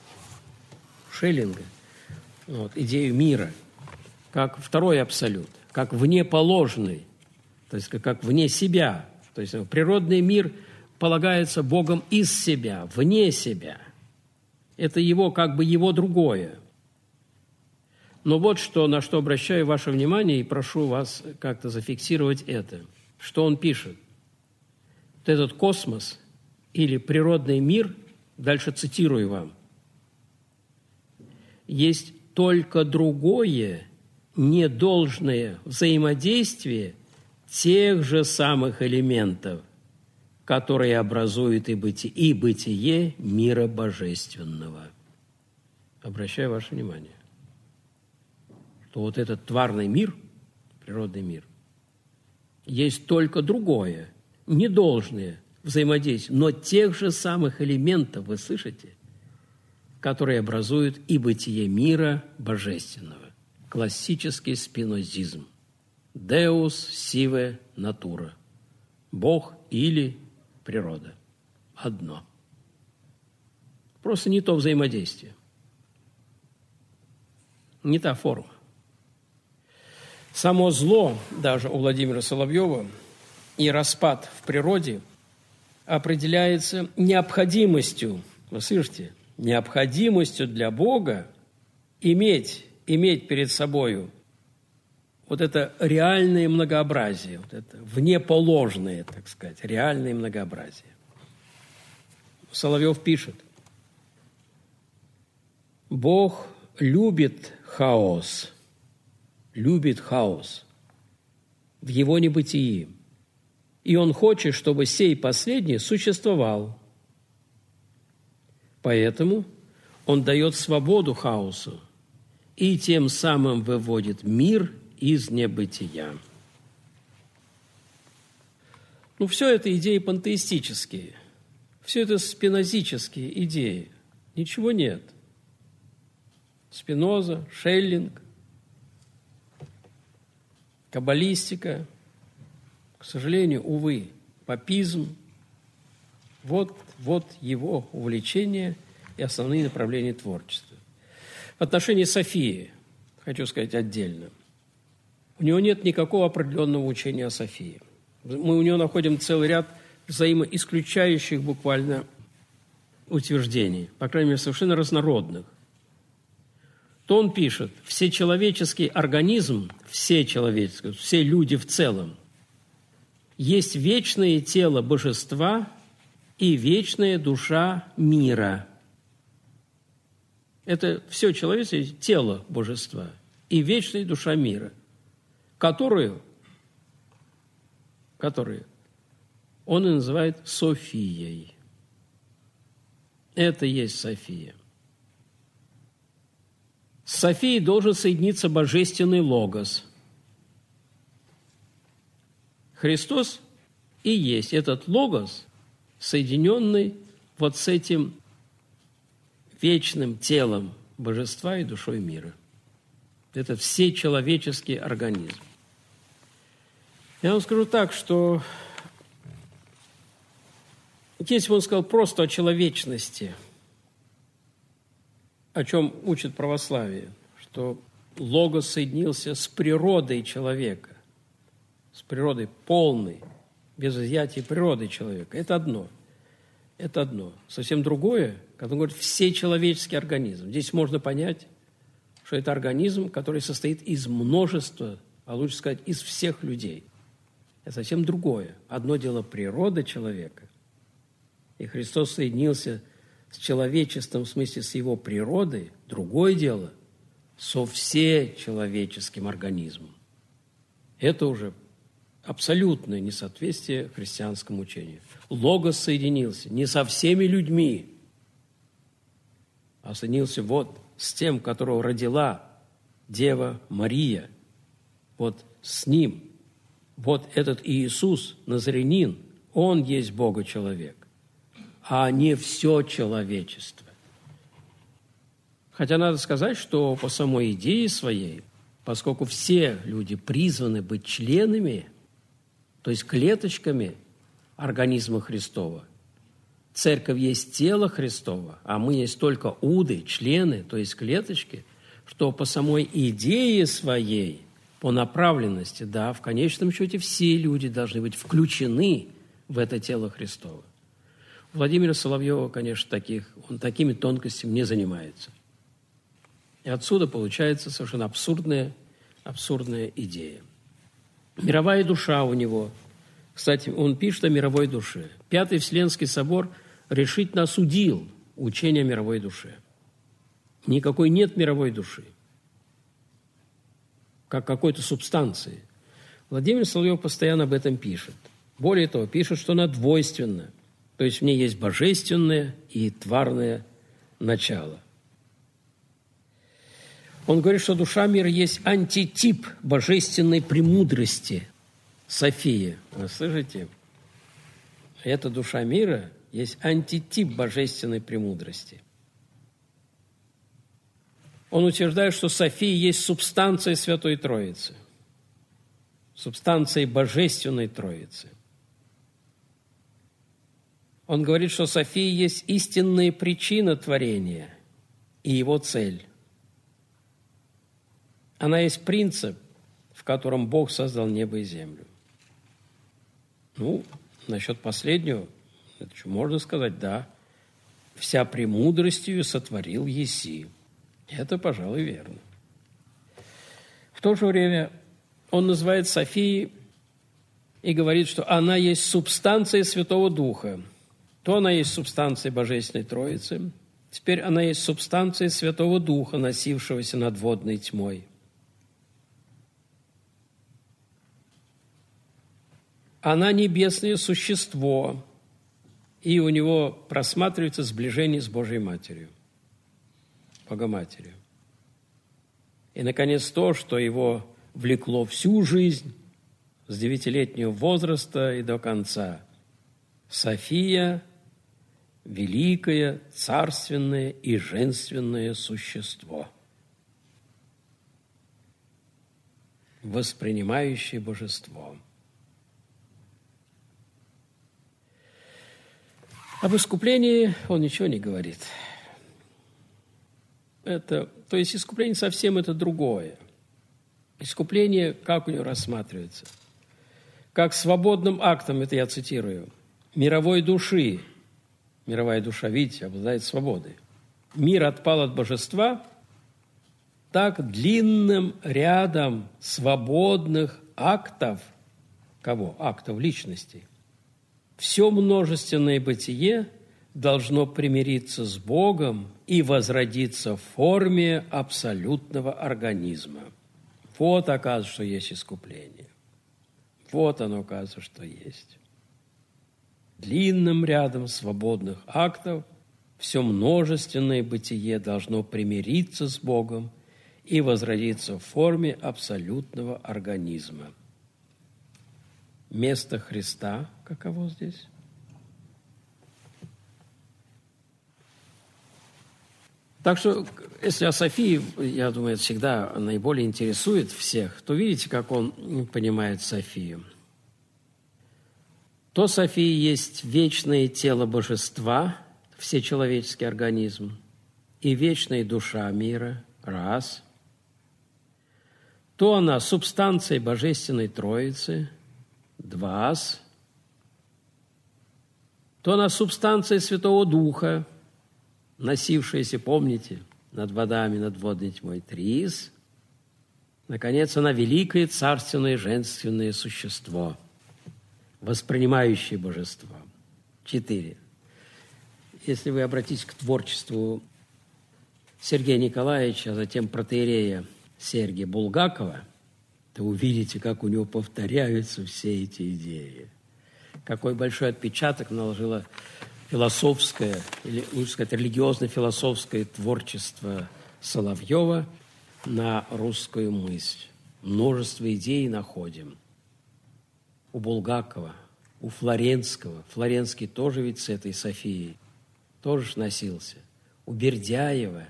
Идею мира, как второй абсолют. как внеположный, то есть как вне себя. То есть природный мир полагается Богом из себя, вне себя. Это его, как бы его другое. Но вот что, на что обращаю ваше внимание и прошу вас как-то зафиксировать это. Что он пишет? Вот этот космос или природный мир, дальше цитирую вам, есть только другое, недолжное взаимодействие тех же самых элементов, которые образуют и бытие мира божественного. Обращаю ваше внимание, что вот этот тварный мир, природный мир, есть только другое, недолжное взаимодействие, но тех же самых элементов, вы слышите, которые образуют и бытие мира божественного. Классический спинозизм. Deus sive natura. Бог или природа. Одно. Просто не то взаимодействие. Не та форма. Само зло, даже у Владимира Соловьева, и распад в природе определяется необходимостью, вы слышите, необходимостью для Бога иметь перед собою вот это реальное многообразие, вот это внеположное, так сказать, реальное многообразие. Соловьев пишет: Бог любит хаос в его небытии, и Он хочет, чтобы сей последний существовал. Поэтому Он дает свободу хаосу и тем самым выводит мир из небытия. Все это идеи пантеистические, все это спинозические идеи. Ничего нет. Спиноза, Шеллинг, каббалистика, к сожалению, увы, папизм. Вот его увлечение и основные направления творчества. В отношении Софии, хочу сказать отдельно, у него нет никакого определенного учения о Софии. Мы у него находим целый ряд взаимоисключающих буквально утверждений, по крайней мере, совершенно разнородных. То он пишет: всечеловеческий организм, все люди в целом, есть вечное тело божества и вечная душа мира. Это все человечество, тело божества и вечная душа мира, которую он и называет Софией. Это есть София. С Софией должен соединиться божественный логос. Христос и есть этот логос, соединенный вот с этим вечным телом божества и душой мира. Это всечеловеческий организм. Я вам скажу так, что если бы он сказал просто о человечности, о чем учит православие, что логос соединился с природой человека, с природой полной, без изъятия природы человека. Это одно. Совсем другое, когда он говорит «всечеловеческий организм». Здесь можно понять, что это организм, который состоит из множества, а лучше сказать, из всех людей. Это совсем другое. Одно дело природа человека, и Христос соединился с человечеством, в смысле с его природой. Другое дело со всечеловеческим организмом. Это уже абсолютное несоответствие христианскому учению. Логос соединился не со всеми людьми, а соединился вот с тем, которого родила Дева Мария. Вот с ним. Вот этот Иисус, Назарянин, Он есть Бога-человек, а не все человечество. Хотя надо сказать, что по самой идее своей, поскольку все люди призваны быть членами, то есть клеточками организма Христова, Церковь есть тело Христово, а мы есть только уды, члены, то есть клеточки, что по самой идее своей по направленности, да, в конечном счете все люди должны быть включены в это тело Христово. Владимира Соловьева, конечно, он такими тонкостями не занимается. И отсюда получается совершенно абсурдная идея. Мировая душа у него. Кстати, он пишет о мировой душе. Пятый Вселенский собор решительно осудил учение о мировой душе. Никакой нет мировой души, как какой-то субстанции. Владимир Соловьев постоянно об этом пишет. Более того, пишет, что она двойственна. То есть в ней есть божественное и тварное начало. Он говорит, что душа мира есть антитип божественной премудрости, София. Вы слышите? Эта душа мира есть антитип божественной премудрости. Он утверждает, что София есть субстанция Святой Троицы, субстанция Божественной Троицы. Он говорит, что София есть истинная причина творения и его цель. Она есть принцип, в котором Бог создал небо и землю. Насчет последнего, это что, можно сказать, да. Вся премудростью сотворил еси. Это, пожалуй, верно. В то же время он называет Софией и говорит, что она есть субстанция Святого Духа. То она есть субстанция Божественной Троицы, теперь она есть субстанция Святого Духа, носившегося над водной тьмой. Она небесное существо, и у него просматривается сближение с Божьей Матерью, Богоматерью. И, наконец, то, что его влекло всю жизнь, с 9-летнего возраста и до конца. София – великое, царственное и женственное существо, воспринимающее божество. Об искуплении он ничего не говорит. То есть искупление совсем это другое. Искупление, как у него рассматривается? Как свободным актом, это я цитирую, мировой души. Мировая душа, видите, обладает свободой. Мир отпал от божества, так длинным рядом свободных актов. Кого? Актов личности. Все множественное бытие должно примириться с Богом и возродиться в форме абсолютного организма. Вот, оказывается, что есть искупление. Вот оно, оказывается, что есть. Длинным рядом свободных актов все множественное бытие должно примириться с Богом и возродиться в форме абсолютного организма. Место Христа каково здесь? Так что, если о Софии, я думаю, это всегда наиболее интересует всех, то видите, как он понимает Софию. То София есть вечное тело божества, всечеловеческий организм, и вечная душа мира, раз. То она субстанция Божественной Троицы, два. То она субстанция Святого Духа, носившаяся, помните, над водами, над водной тьмой, три. Наконец, она великое царственное женственное существо, воспринимающее божество. 4. Если вы обратитесь к творчеству Сергея Николаевича, а затем протоиерея Сергия Булгакова, то увидите, как у него повторяются все эти идеи. Какой большой отпечаток наложило философское, или, лучше сказать, религиозно-философское творчество Соловьева на русскую мысль. Множество идей находим. У Булгакова, у Флоренского. Флоренский тоже ведь с этой Софией тоже носился. У Бердяева.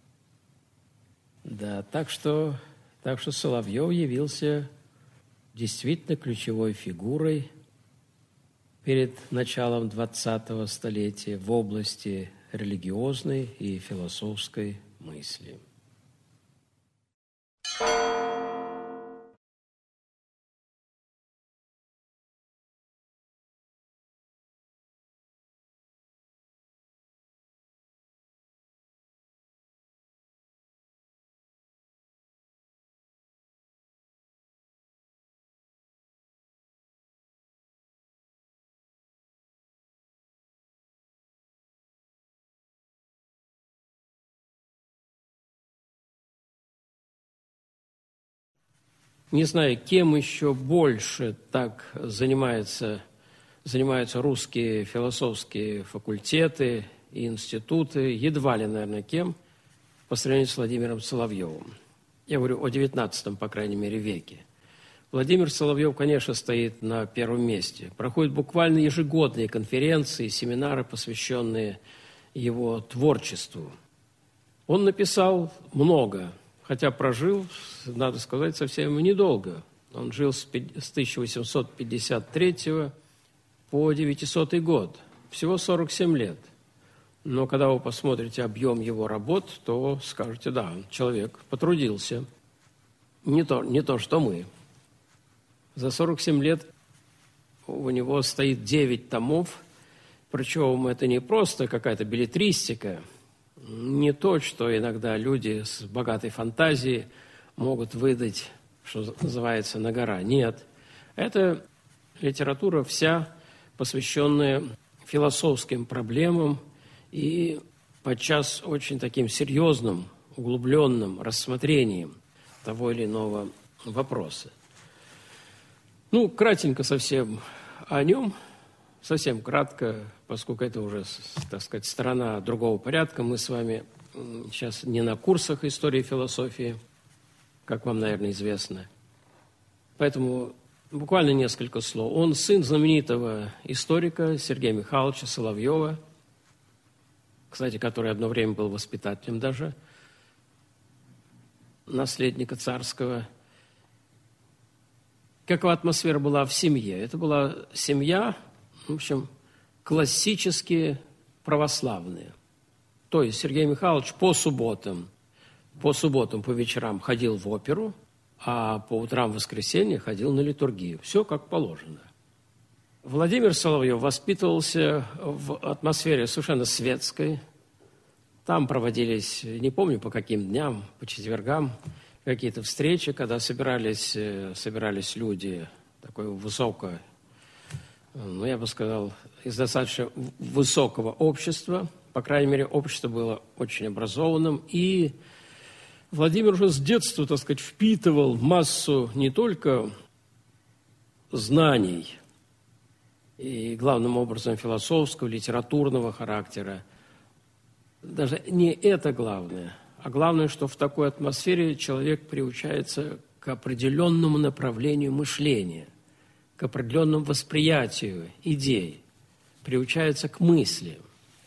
Да, так что Соловьев явился действительно ключевой фигурой перед началом 20-го столетия в области религиозной и философской мысли. Не знаю, кем еще больше так занимаются русские философские факультеты и институты, едва ли, наверное, кем, по сравнению с Владимиром Соловьевым. Я говорю о XIX, по крайней мере, веке. Владимир Соловьев, конечно, стоит на первом месте. Проходят буквально ежегодные конференции, семинары, посвященные его творчеству. Он написал много, хотя прожил, надо сказать, совсем недолго. Он жил с 1853 по 900 год, всего 47 лет. Но когда вы посмотрите объем его работ, то скажете, да, человек потрудился. Не то, что мы. За 47 лет у него стоит 9 томов, причем это не просто какая-то беллетристика, не то, что иногда люди с богатой фантазией могут выдать, что называется, на гора. Нет, это литература вся, посвященная философским проблемам и подчас очень таким серьезным, углубленным рассмотрением того или иного вопроса. Кратенько совсем о нем, совсем кратко, поскольку это уже, так сказать, сторона другого порядка. Мы с вами сейчас не на курсах истории философии, как вам, наверное, известно. Поэтому буквально несколько слов. Он сын знаменитого историка Сергея Михайловича Соловьева, кстати, который одно время был воспитателем даже наследника царского. Какова атмосфера была в семье? Это была семья, в общем, классически православная. То есть Сергей Михайлович по субботам, по вечерам ходил в оперу, а по утрам в воскресенье ходил на литургию. Все как положено. Владимир Соловьев воспитывался в атмосфере совершенно светской. Там проводились, не помню по каким дням, по четвергам, какие-то встречи, когда собирались люди такой высокого, я бы сказал, из достаточно высокого общества. По крайней мере, общество было очень образованным. И Владимир уже с детства, так сказать, впитывал массу не только знаний, и главным образом философского, литературного характера. Даже не это главное, а главное, что в такой атмосфере человек приучается к определенному направлению мышления, к определенному восприятию идей, приучается к мысли.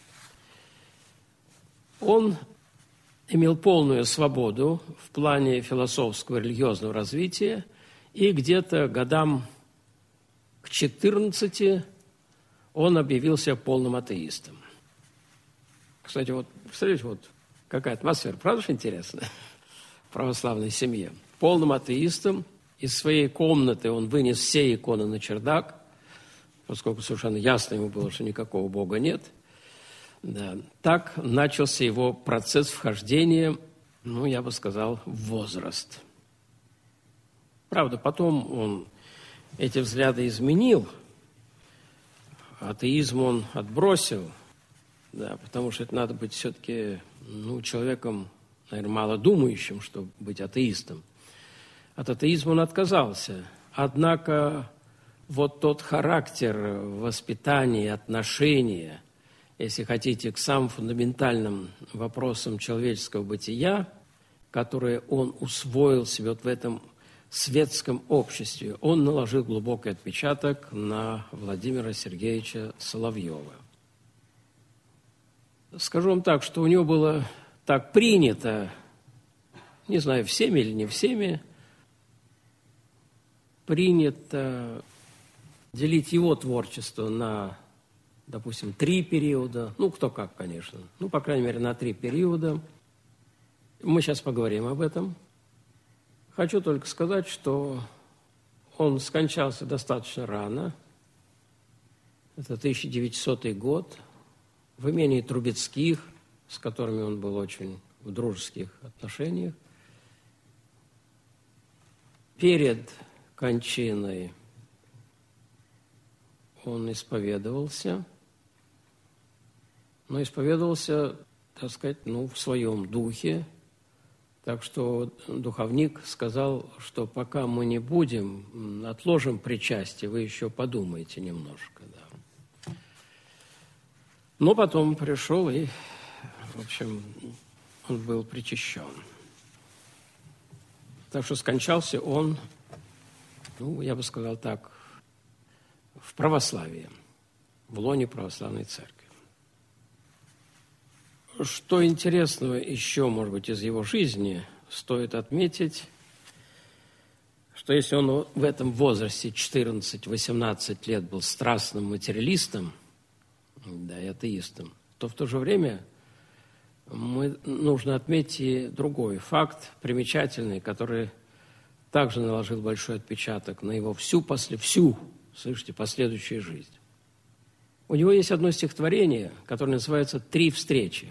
Он имел полную свободу в плане философского и религиозного развития, и где-то годам к 14 он объявил себя полным атеистом. Кстати, представляете, какая атмосфера, правда же интересно? В православной семье. Полным атеистом. Из своей комнаты он вынес все иконы на чердак, поскольку совершенно ясно ему было, что никакого Бога нет. Да. Так начался его процесс вхождения, я бы сказал, в возраст. Правда, потом он эти взгляды изменил, атеизм он отбросил, да, потому что это надо быть все-таки человеком, наверное, малодумающим, чтобы быть атеистом. От атеизма он отказался. Однако тот характер воспитания, отношения, если хотите, к самым фундаментальным вопросам человеческого бытия, которые он усвоил себе в этом светском обществе, он наложил глубокий отпечаток на Владимира Сергеевича Соловьева. Скажу вам так, что у него было так принято, не знаю, всеми или не всеми, принято делить его творчество на, допустим, 3 периода, кто как, конечно, по крайней мере, на 3 периода. Мы сейчас поговорим об этом. Хочу только сказать, что он скончался достаточно рано, это 1900 год, в имении Трубецких, с которыми он был очень в дружеских отношениях. Перед кончиной он исповедовался, но исповедовался, так сказать, в своем духе, Так что духовник сказал, что пока мы не будем, отложим причастие, вы еще подумайте немножко. Да. Но потом пришел и, в общем, он был причащен. Так что скончался он, я бы сказал так, в православии, в лоне православной церкви. Что интересного еще, может быть, из его жизни, стоит отметить, что если он в этом возрасте 14-18 лет был страстным материалистом, да, и атеистом, то в то же время нужно отметить и другой факт, примечательный, который также наложил большой отпечаток на его всю последующую жизнь. У него есть одно стихотворение, которое называется «Три встречи».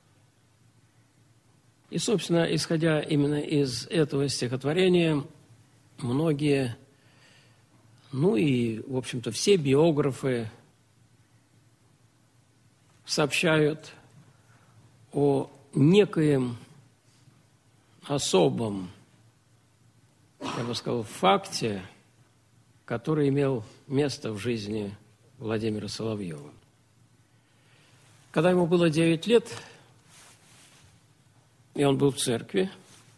И, собственно, исходя именно из этого стихотворения, многие, и, в общем-то, все биографы сообщают о некоем особом, я бы сказал, факте, который имел место в жизни Владимира Соловьева. Когда ему было 9 лет, и он был в церкви,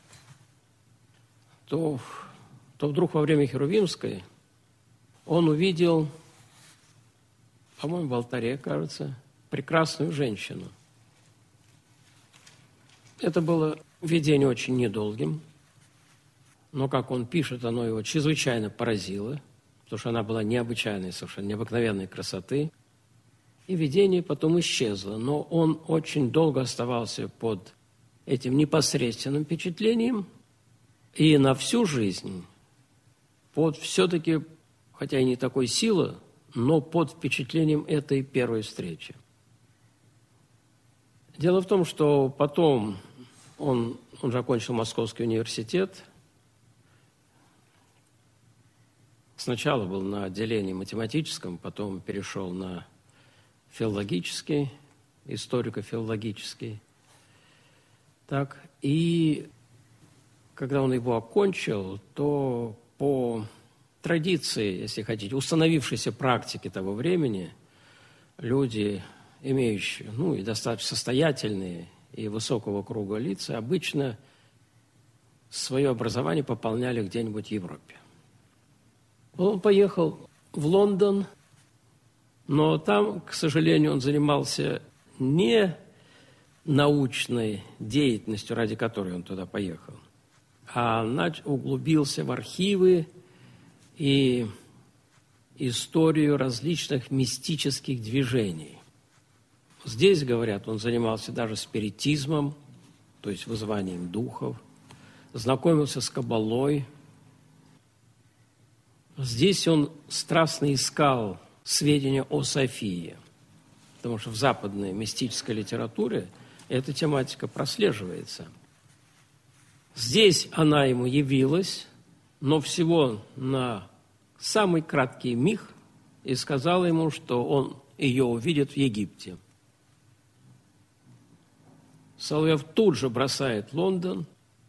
то вдруг во время Херувимской он увидел, по-моему, в алтаре, кажется, прекрасную женщину. Это было видение очень недолгим, но, как он пишет, оно его чрезвычайно поразило, потому что она была необычайной, совершенно необыкновенной красоты. И видение потом исчезло, но он очень долго оставался под этим непосредственным впечатлением и на всю жизнь под все-таки, хотя и не такой силы, но под впечатлением этой первой встречи. Дело в том, что потом он же окончил Московский университет. Сначала был на отделении математическом, потом перешел на филологический, историко-филологический. Так, и когда он его окончил, то по традиции, если хотите, установившейся практике того времени, люди, имеющие, и достаточно состоятельные, и высокого круга лица, обычно свое образование пополняли где-нибудь в Европе. Он поехал в Лондон, но там, к сожалению, он занимался не научной деятельностью, ради которой он туда поехал, а углубился в архивы и историю различных мистических движений. Здесь, говорят, он занимался даже спиритизмом, то есть вызыванием духов, знакомился с каббалой. Здесь он страстно искал сведения о Софии, потому что в западной мистической литературе эта тематика прослеживается. Здесь она ему явилась, но всего на самый краткий миг, и сказала ему, что он ее увидит в Египте. Соловьев тут же бросает Лондон,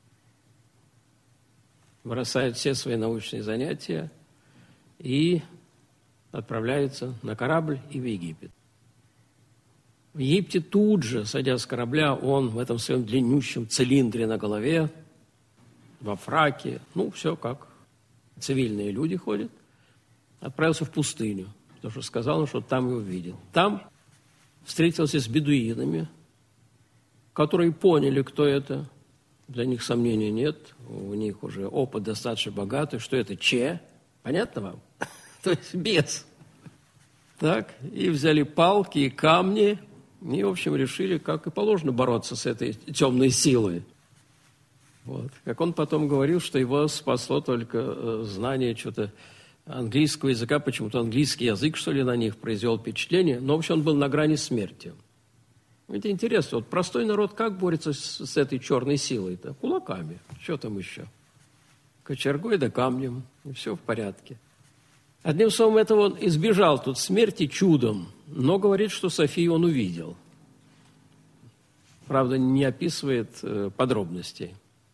бросает все свои научные занятия и отправляется на корабль и в Египет. В Египте тут же, садя с корабля, он в этом своем длиннющем цилиндре на голове, во фраке, все как цивильные люди ходят, отправился в пустыню, потому что сказал, что там его видит. Там встретился с бедуинами, которые поняли, кто это. Для них сомнений нет, у них уже опыт достаточно богатый, что это Че, понятно вам? То есть бес. Так, и взяли палки и камни, и, в общем, решили, как и положено, бороться с этой темной силой. Вот. Как он потом говорил, что его спасло только знание что-то английского языка, почему-то английский язык, что ли, на них произвел впечатление, но, в общем, он был на грани смерти. Это интересно, вот простой народ как борется с этой черной силой-то? Кулаками, что там еще? Кочергой да камнем, и все в порядке. Одним словом, этого он избежал тут смерти чудом, но говорит, что Софию он увидел. Правда, не описывает подробностей.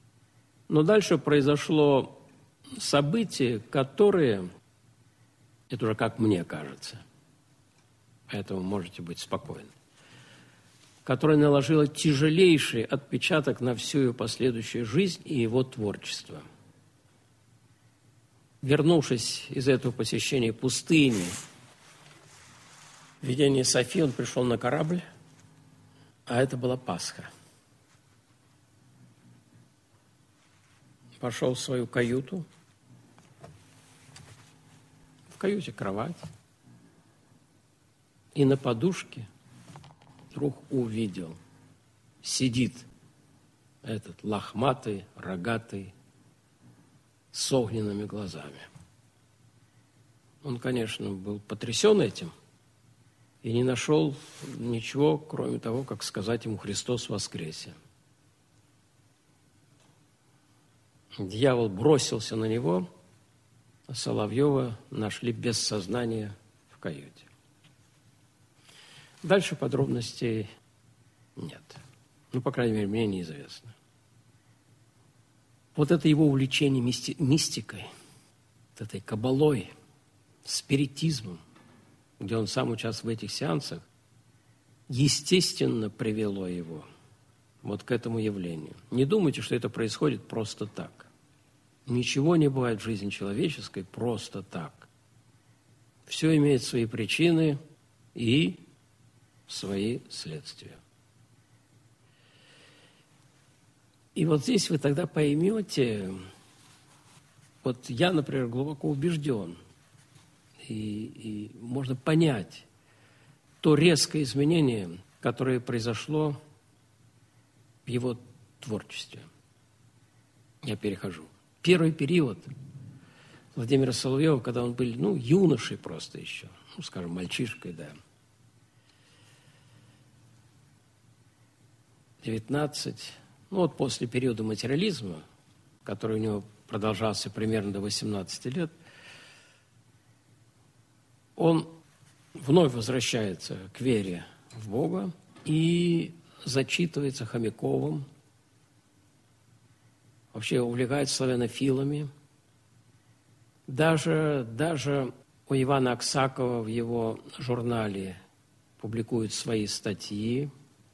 Но дальше произошло событие, которое, это уже как мне кажется, поэтому можете быть спокойны, которое наложило тяжелейший отпечаток на всю его последующую жизнь и его творчество. Вернувшись из этого посещения пустыни, в видении Софии, он пришел на корабль, а это была Пасха. Пошел в свою каюту. В каюте кровать. И на подушке вдруг увидел, сидит этот лохматый, рогатый, с огненными глазами. Он, конечно, был потрясен этим и не нашел ничего, кроме того, как сказать ему: «Христос воскресе». Дьявол бросился на него, а Соловьева нашли без сознания в каюте. Дальше подробностей нет. Ну, по крайней мере, мне неизвестно. Вот это его увлечение мистикой, вот этой кабалой, спиритизмом, где он сам участвовал в этих сеансах, естественно привело его вот к этому явлению. Не думайте, что это происходит просто так. Ничего не бывает в жизни человеческой просто так. Все имеет свои причины и свои следствия. И вот здесь вы тогда поймете, вот я, например, глубоко убежден, и можно понять то резкое изменение, которое произошло в его творчестве. Я перехожу. Первый период Владимира Соловьева, когда он был, юношей просто еще, скажем, мальчишкой, да, 19, после периода материализма, который у него продолжался примерно до 18 лет, он вновь возвращается к вере в Бога и зачитывается Хомяковым, вообще увлекается славянофилами. Даже у Ивана Аксакова в его журнале публикуют свои статьи.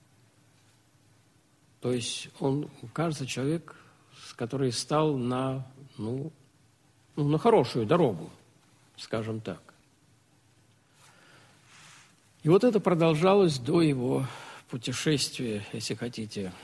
То есть он, кажется, человек, который стал на хорошую дорогу, скажем так. И вот это продолжалось до его путешествия, если хотите,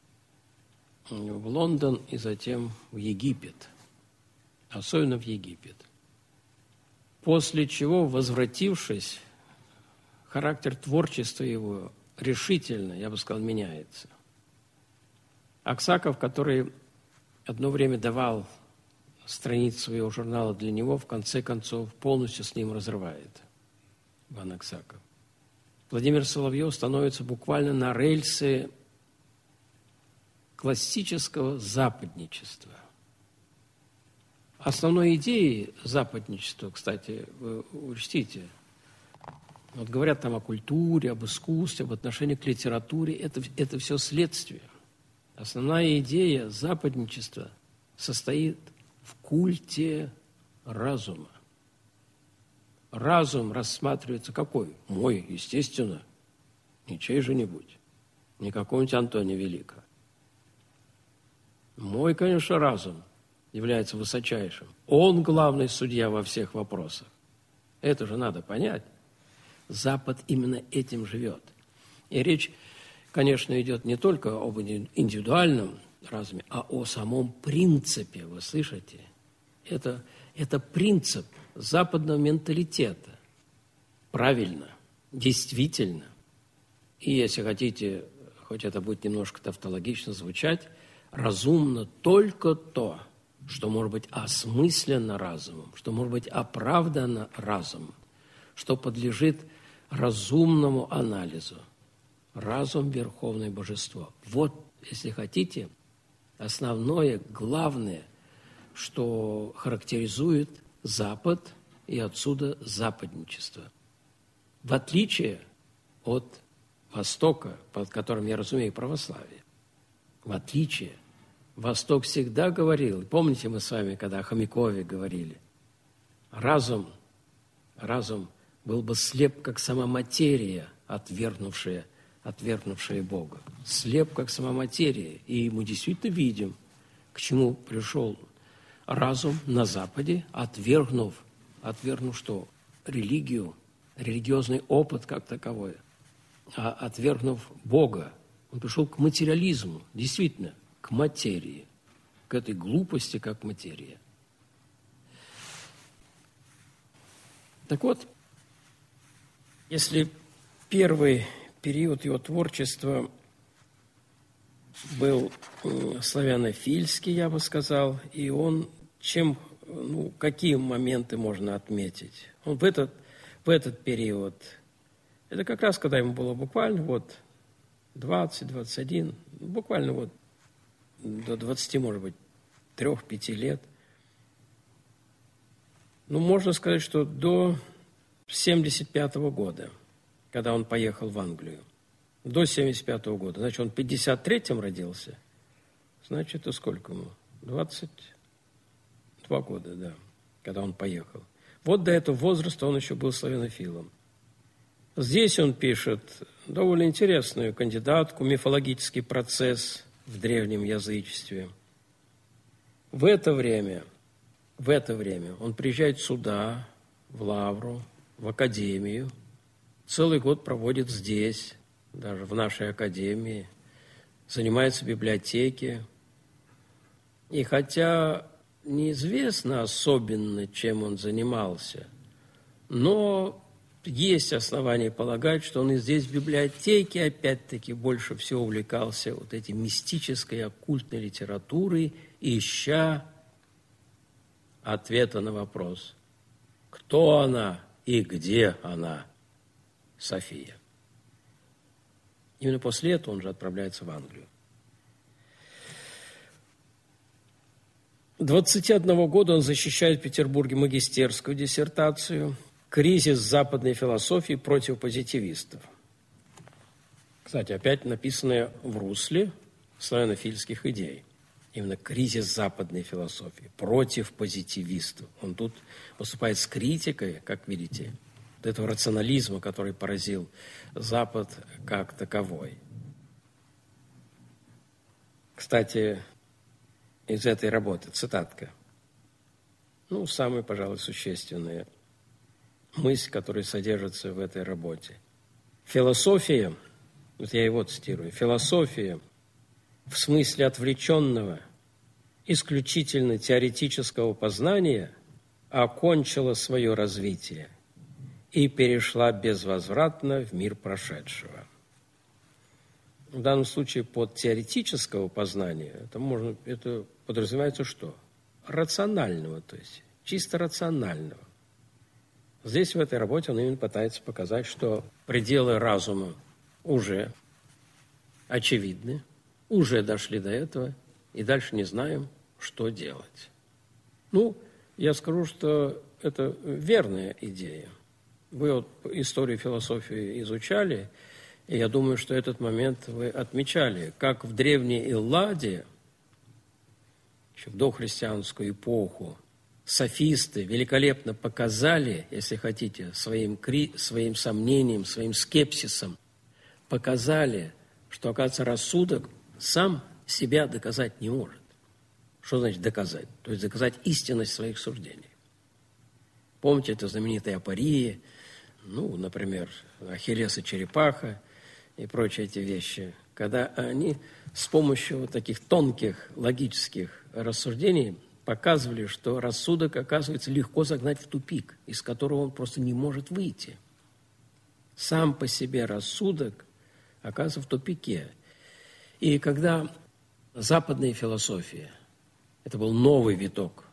в Лондон и затем в Египет, особенно в Египет. После чего, возвратившись, характер творчества его решительно, я бы сказал, меняется. Аксаков, который одно время давал страницы своего журнала для него, в конце концов полностью с ним разрывает Иван Аксаков. Владимир Соловьев становится буквально на рельсы классического западничества. Основной идеей западничества, кстати, вы учтите, вот говорят там о культуре, об искусстве, об отношении к литературе, это все следствие. Основная идея западничества состоит в культе разума. Разум рассматривается какой? Мой, естественно, не чей же-нибудь, не какого-нибудь Антония Великого. Мой, конечно, разум является высочайшим. Он главный судья во всех вопросах. Это же надо понять. Запад именно этим живет. И речь, конечно, идет не только об индивидуальном разуме, а о самом принципе, вы слышите? Это принцип западного менталитета. Правильно, действительно. И если хотите, хоть это будет немножко тавтологично звучать, разумно только то, что может быть осмысленно разумом, что может быть оправдано разумом, что подлежит разумному анализу. Разум – верховное божество. Вот, если хотите, основное, главное, что характеризует Запад и отсюда западничество. В отличие от Востока, под которым я разумею православие, в отличие Восток всегда говорил, помните мы с вами, когда о Хомякове говорили, разум был бы слеп, как сама материя, отвергнувшая Бога. Слеп, как сама материя. И мы действительно видим, к чему пришел разум на Западе, отвергнув что? Религию, религиозный опыт как таковой, а отвергнув Бога. Он пришел к материализму, действительно, к материи, к этой глупости, как материя. Так вот, если первый период его творчества был славянофильский, я бы сказал, и он какие моменты можно отметить? Он в этот период, это как раз, когда ему было буквально 20-21, буквально до 20, может быть, 3-5 лет. Можно сказать, что до 1975 года, когда он поехал в Англию. До 1975 года. Значит, он в 1953 родился. Значит, это сколько ему? 22 года, да, когда он поехал. До этого возраста он еще был славянофилом. Здесь он пишет довольно интересную кандидатку «Мифологический процесс в древнем язычестве». В это время он приезжает сюда, в Лавру, в академию, целый год проводит здесь, даже в нашей академии, занимается в библиотеке. И хотя неизвестно особенно, чем он занимался, но есть основания полагать, что он и здесь в библиотеке опять-таки больше всего увлекался этой мистической, оккультной литературой, ища ответа на вопрос, кто она и где она, София. Именно после этого он же отправляется в Англию. 21 года он защищает в Петербурге магистерскую диссертацию «Кризис западной философии против позитивистов». Кстати, опять написанное в русле славянофильских идей. Именно кризис западной философии против позитивистов. Он тут выступает с критикой, как видите, этого рационализма, который поразил Запад как таковой. Кстати, из этой работы цитатка. Самая, пожалуй, существенная мысль, которая содержится в этой работе. Философия, я его цитирую, философия в смысле отвлеченного, исключительно теоретического познания окончила свое развитие и перешла безвозвратно в мир прошедшего. В данном случае под теоретического познания это подразумевается что? Рационального, то есть чисто рационального. Здесь в этой работе он именно пытается показать, что пределы разума уже очевидны, уже дошли до этого, и дальше не знаем, что делать. Я скажу, что это верная идея. Вы историю философии изучали, и я думаю, что этот момент вы отмечали, как в древней Элладе, еще в дохристианскую эпоху, софисты великолепно показали, если хотите, своим сомнением, своим скепсисом, показали, что, оказывается, рассудок сам себя доказать не может. Что значит доказать? То есть доказать истинность своих суждений. Помните, это знаменитая апория, например, Ахиллес и черепаха и прочие эти вещи, когда они с помощью таких тонких логических рассуждений показывали, что рассудок, оказывается, легко загнать в тупик, из которого он просто не может выйти. Сам по себе рассудок оказывается в тупике. И когда западная философия, это был новый виток,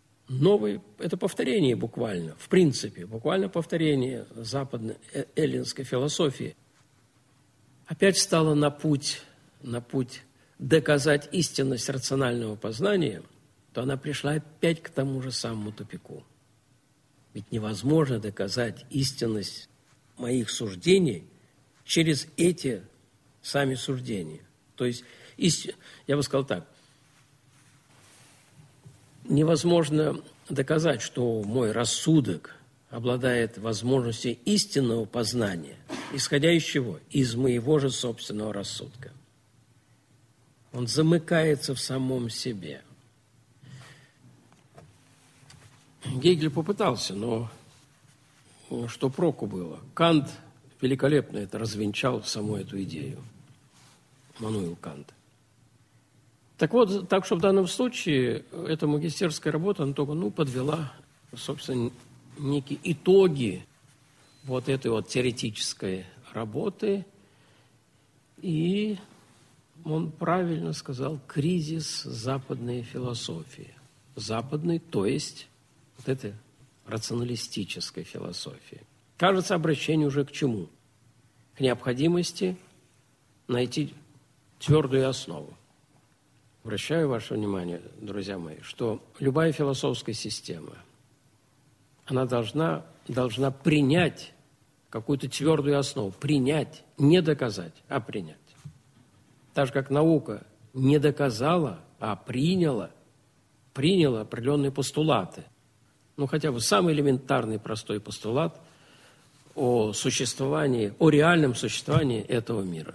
это повторение буквально, в принципе, буквально повторение западной эллинской философии, опять стала на путь доказать истинность рационального познания, то она пришла опять к тому же самому тупику. Ведь невозможно доказать истинность моих суждений через эти сами суждения. То есть, я бы сказал так, невозможно доказать, что мой рассудок обладает возможностью истинного познания, исходя из чего? Из моего же собственного рассудка. Он замыкается в самом себе. Гегель попытался, но что проку было? Кант великолепно это развенчал, саму эту идею. Иммануил Кант. Так вот, так что в данном случае эта магистерская работа, она только подвела, собственно, некие итоги вот этой вот теоретической работы. И он правильно сказал, кризис западной философии. Западной, то есть вот этой рационалистической философии. Кажется, обращение уже к чему? К необходимости найти твердую основу. Обращаю ваше внимание, друзья мои, что любая философская система, она должна принять какую-то твердую основу. Принять, не доказать, а принять. Так же, как наука не доказала, а приняла определенные постулаты. Хотя бы самый элементарный, простой постулат о существовании, о реальном существовании этого мира.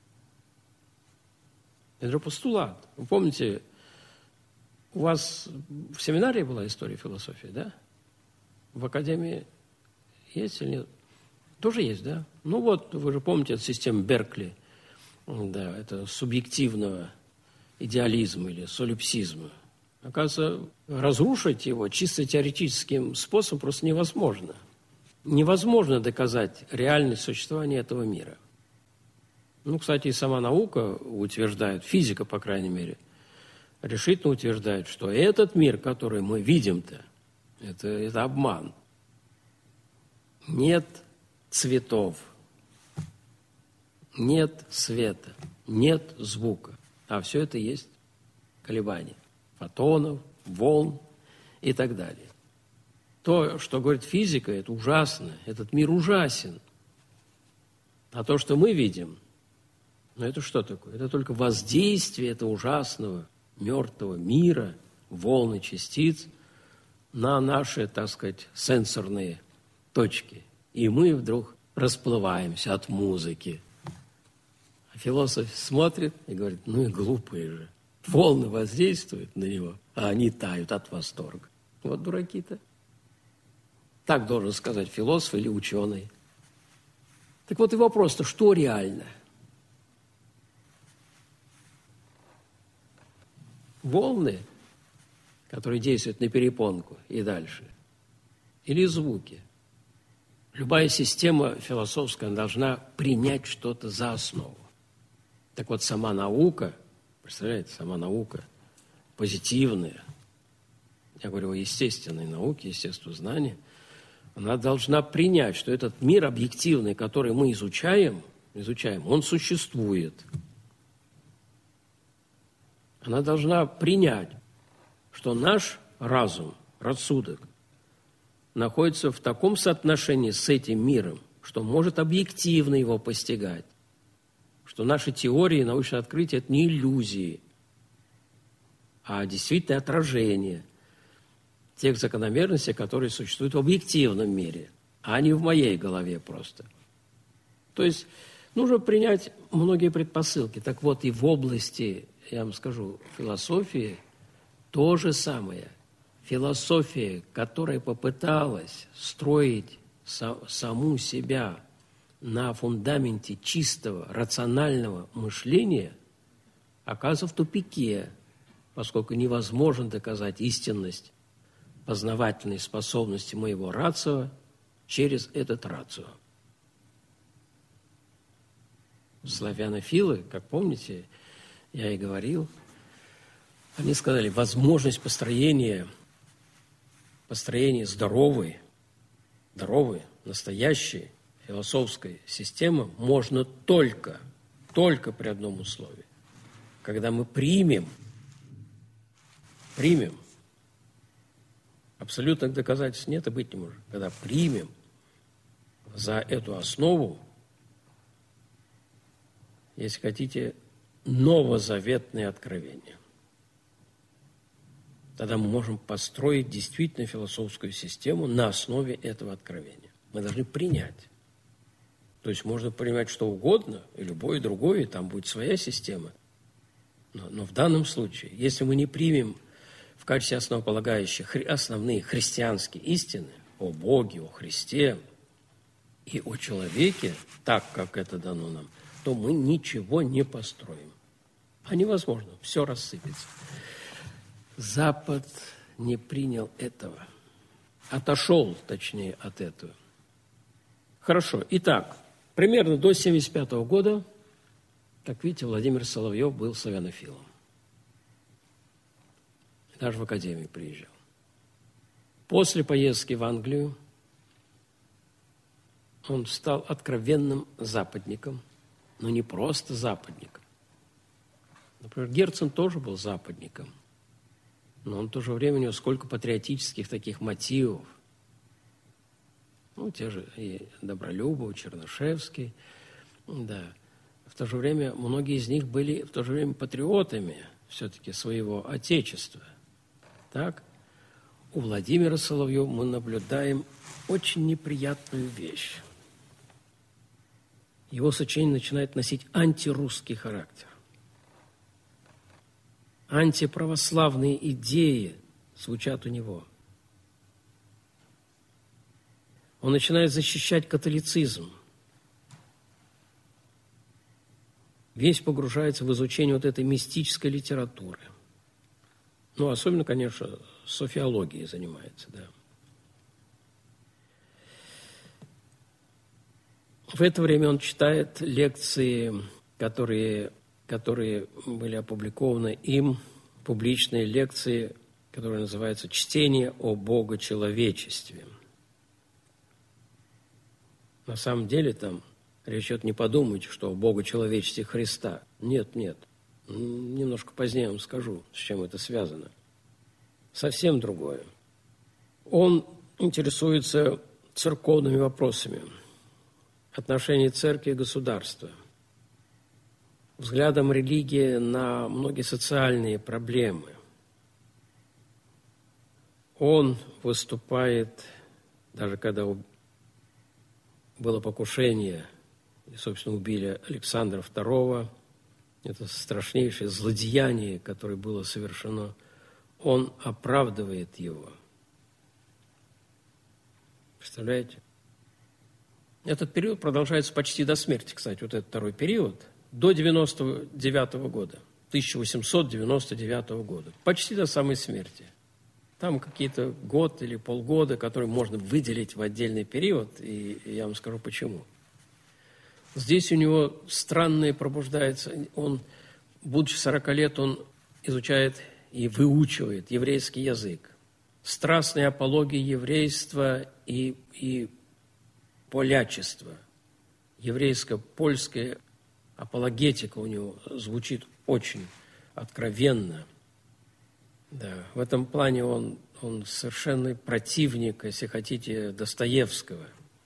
Это же постулат. Вы помните, у вас в семинарии была история философии, да? В академии есть или нет? Тоже есть, да? Вы же помните эту систему Беркли, да, это субъективного идеализма или солипсизма. Оказывается, разрушить его чисто теоретическим способом просто невозможно. Невозможно доказать реальность существования этого мира. Кстати, и сама наука утверждает, физика, по крайней мере, решительно утверждает, что этот мир, который мы видим-то, это обман. Нет цветов, нет света, нет звука, а все это есть колебания фотонов, волн и так далее. То, что говорит физика, это ужасно, этот мир ужасен. А то, что мы видим, это что такое? Это только воздействие этого ужасного, мертвого мира, волны частиц на наши, так сказать, сенсорные точки. И мы вдруг расплываемся от музыки. А философ смотрит и говорит, и глупые же. Волны воздействуют на него, а они тают от восторга. Вот дураки-то. Так должен сказать философ или ученый. Так вот и вопрос-то, что реально? Волны, которые действуют на перепонку и дальше, или звуки? Любая система философская должна принять что-то за основу. Так вот, сама наука, представляете, сама наука позитивная, я говорю о естественной науке, естествознании, она должна принять, что этот мир объективный, который мы изучаем, он существует. Она должна принять, что наш разум, рассудок, находится в таком соотношении с этим миром, что может объективно его постигать, что наши теории, научные открытия – это не иллюзии, а действительно отражение тех закономерностей, которые существуют в объективном мире, а не в моей голове просто. То есть нужно принять многие предпосылки. Так вот, и в области, я вам скажу, философии то же самое. Философия, которая попыталась строить саму себя на фундаменте чистого, рационального мышления, оказывается в тупике, поскольку невозможно доказать истинность познавательной способности моего рацио через этот рацио. Славянофилы, как помните, я и говорил, они сказали, возможность построения здоровой, настоящей философской системы можно только при одном условии. Когда мы примем абсолютных доказательств нет и быть не может. Когда примем за эту основу, если хотите, новозаветные откровения. тогда мы можем построить действительно философскую систему на основе этого откровения. Мы должны принять. То есть можно принимать что угодно, и любое другое, и там будет своя система. Но в данном случае, если мы не примем в качестве основополагающих основные христианские истины о Боге, о Христе и о человеке, так, как это дано нам, то мы ничего не построим. А невозможно, все рассыпется. Запад не принял этого. Отошел, точнее, от этого. Хорошо. Итак, примерно до 1975 года, как видите, Владимир Соловьев был славянофилом. Даже в академию приезжал. После поездки в Англию он стал откровенным западником, но не просто западником. Например, Герцен тоже был западником, но он в то же время у него сколько патриотических таких мотивов. Ну, те же и Добролюбов, Чернышевский, да. В то же время многие из них были в то же время патриотами все-таки своего отечества. Так, у Владимира Соловьева мы наблюдаем очень неприятную вещь. Его сочинение начинает носить антирусский характер. Антиправославные идеи звучат у него. Он начинает защищать католицизм. Весь погружается в изучение вот этой мистической литературы. Ну, особенно, конечно, софиологией занимается, да. В это время он читает лекции, которые были опубликованы им, публичные лекции, которые называются «Чтение о богочеловечестве». На самом деле там речь идет, не подумайте, что о богочеловечестве Христа. Нет, нет. Немножко позднее вам скажу, с чем это связано. Совсем другое. Он интересуется церковными вопросами, отношения церкви и государства, взглядом религии на многие социальные проблемы. Он выступает, даже когда было покушение, и, собственно, убили Александра II, это страшнейшее злодеяние, которое было совершено, он оправдывает его. Представляете? Этот период продолжается почти до смерти, кстати, вот этот второй период, до 99 года, 1899 года, почти до самой смерти. Там какие-то год или полгода, которые можно выделить в отдельный период, и я вам скажу почему. Здесь у него странное пробуждается. Он, будучи 40 лет, он изучает и выучивает еврейский язык. Страстная апология еврейства и полячества. Еврейско-польская апологетика у него звучит очень откровенно. Да, в этом плане он совершенный противник, если хотите, Достоевского.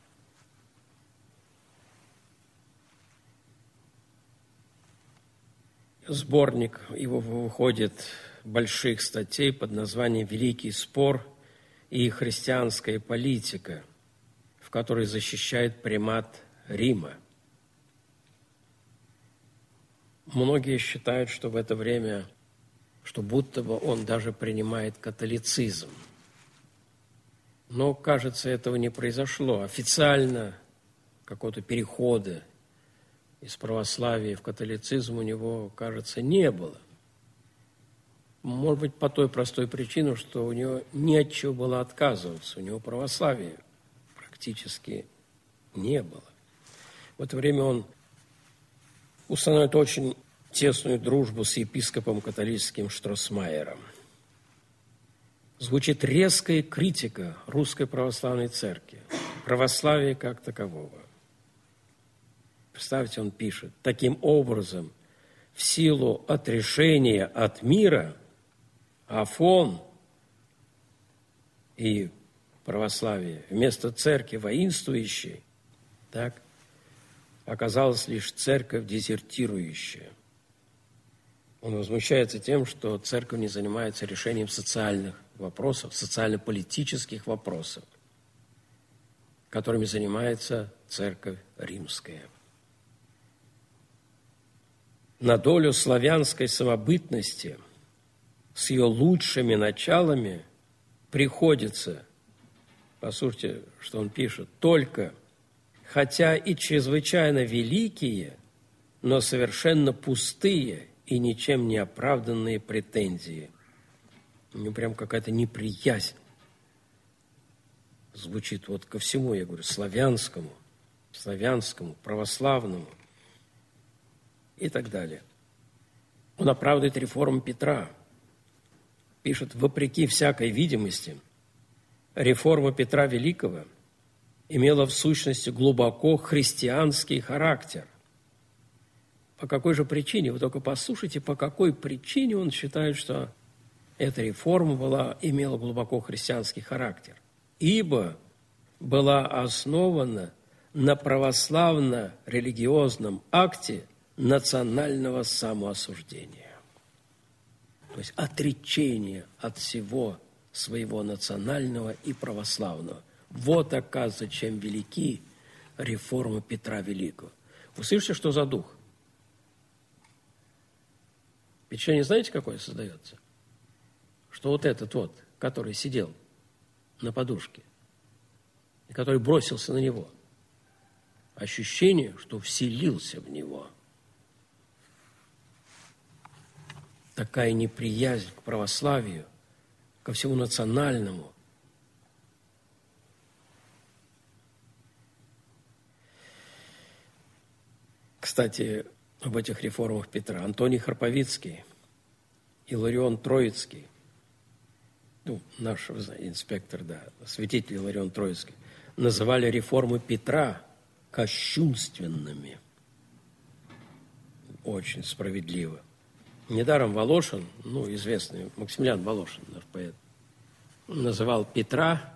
Сборник его выходит больших статей под названием «Великий спор и христианская политика», в которой защищает примат Рима. Многие считают, что в это время, что будто бы он даже принимает католицизм. Но, кажется, этого не произошло. Официально какого-то перехода из православия в католицизм у него, кажется, не было. Может быть, по той простой причине, что у него не от чего было отказываться. У него православия практически не было. В это время он установит очень тесную дружбу с епископом католическим Штросмайером. Звучит резкая критика Русской Православной Церкви, православия как такового. Представьте, он пишет: таким образом, в силу отрешения от мира, Афон и православие вместо церкви воинствующей, так, оказалась лишь церковь дезертирующая. Он возмущается тем, что церковь не занимается решением социальных вопросов, социально-политических вопросов, которыми занимается Церковь Римская. На долю славянской самобытности с ее лучшими началами приходится, послушайте, что он пишет, только, хотя и чрезвычайно великие, но совершенно пустые и ничем не оправданные претензии. У него прям какая-то неприязнь звучит вот ко всему, я говорю, славянскому, православному и так далее. Он оправдывает реформу Петра. Пишет, вопреки всякой видимости, реформа Петра Великого имела в сущности глубоко христианский характер. По какой же причине? Вы только послушайте, по какой причине он считает, что эта реформа имела глубоко христианский характер. Ибо была основана на православно-религиозном акте национального самоосуждения. То есть отречение от всего своего национального и православного. Вот, оказывается, чем велики реформы Петра Великого. Вы слышите, что за дух? Впечатление знаете, какое создается? Что вот этот вот, который сидел на подушке, и который бросился на него, ощущение, что вселился в него. Такая неприязнь к православию, ко всему национальному. Кстати, об этих реформах Петра. Антоний Харповицкий, Иларион Троицкий, наш, вы знаете, инспектор, святитель Иларион Троицкий, называли реформы Петра кощунственными. Очень справедливо. Недаром Волошин, известный Максимилиан Волошин, наш поэт, называл Петра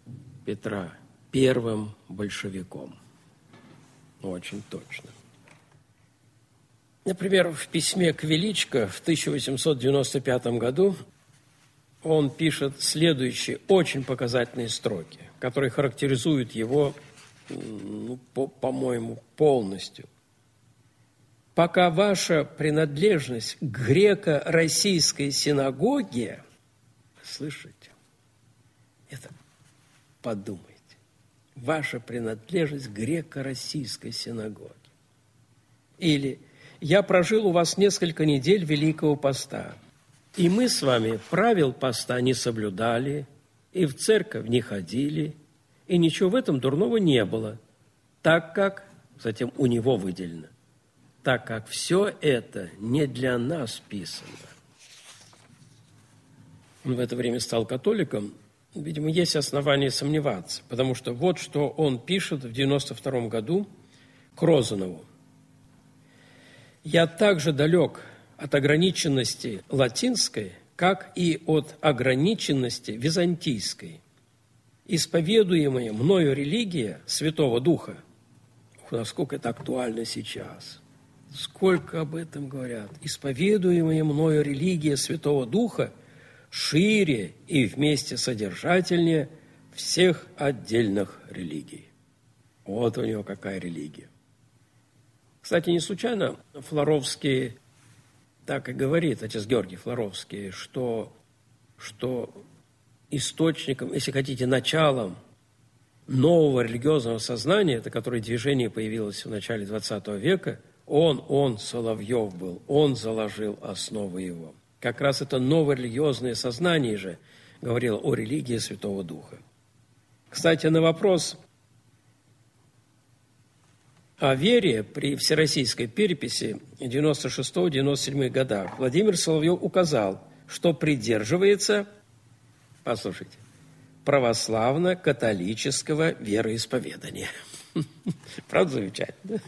первым большевиком. Очень точно. Например, в письме к Величко в 1895 году он пишет следующие очень показательные строки, которые характеризуют его, по-моему, полностью. «Пока ваша принадлежность к греко-российской синагоге, слышите, это подумайте, ваша принадлежность к греко-российской синагоге. Или я прожил у вас несколько недель Великого Поста, и мы с вами правил поста не соблюдали, и в церковь не ходили, и ничего в этом дурного не было, так как, затем у него выделено, так как все это не для нас писано». Он в это время стал католиком. Видимо, есть основания сомневаться, потому что вот что он пишет в 92 году к Розанову. «Я также далек от ограниченности латинской, как и от ограниченности византийской. Исповедуемая мною религия Святого Духа», насколько это актуально сейчас, сколько об этом говорят, исповедуемая мною религия Святого Духа шире и вместе содержательнее всех отдельных религий. Вот у него какая религия. Кстати, не случайно Флоровский так и говорит, отец Георгий Флоровский, что источником, если хотите, началом нового религиозного сознания, это которое движение появилось в начале XX века, он, Соловьев был, он заложил основы его. Как раз это новое религиозное сознание же говорило о религии Святого Духа. Кстати, на вопрос о вере при всероссийской переписи 96-97 годах Владимир Соловьев указал, что придерживается, послушайте, православно-католического вероисповедания. Правда замечательно?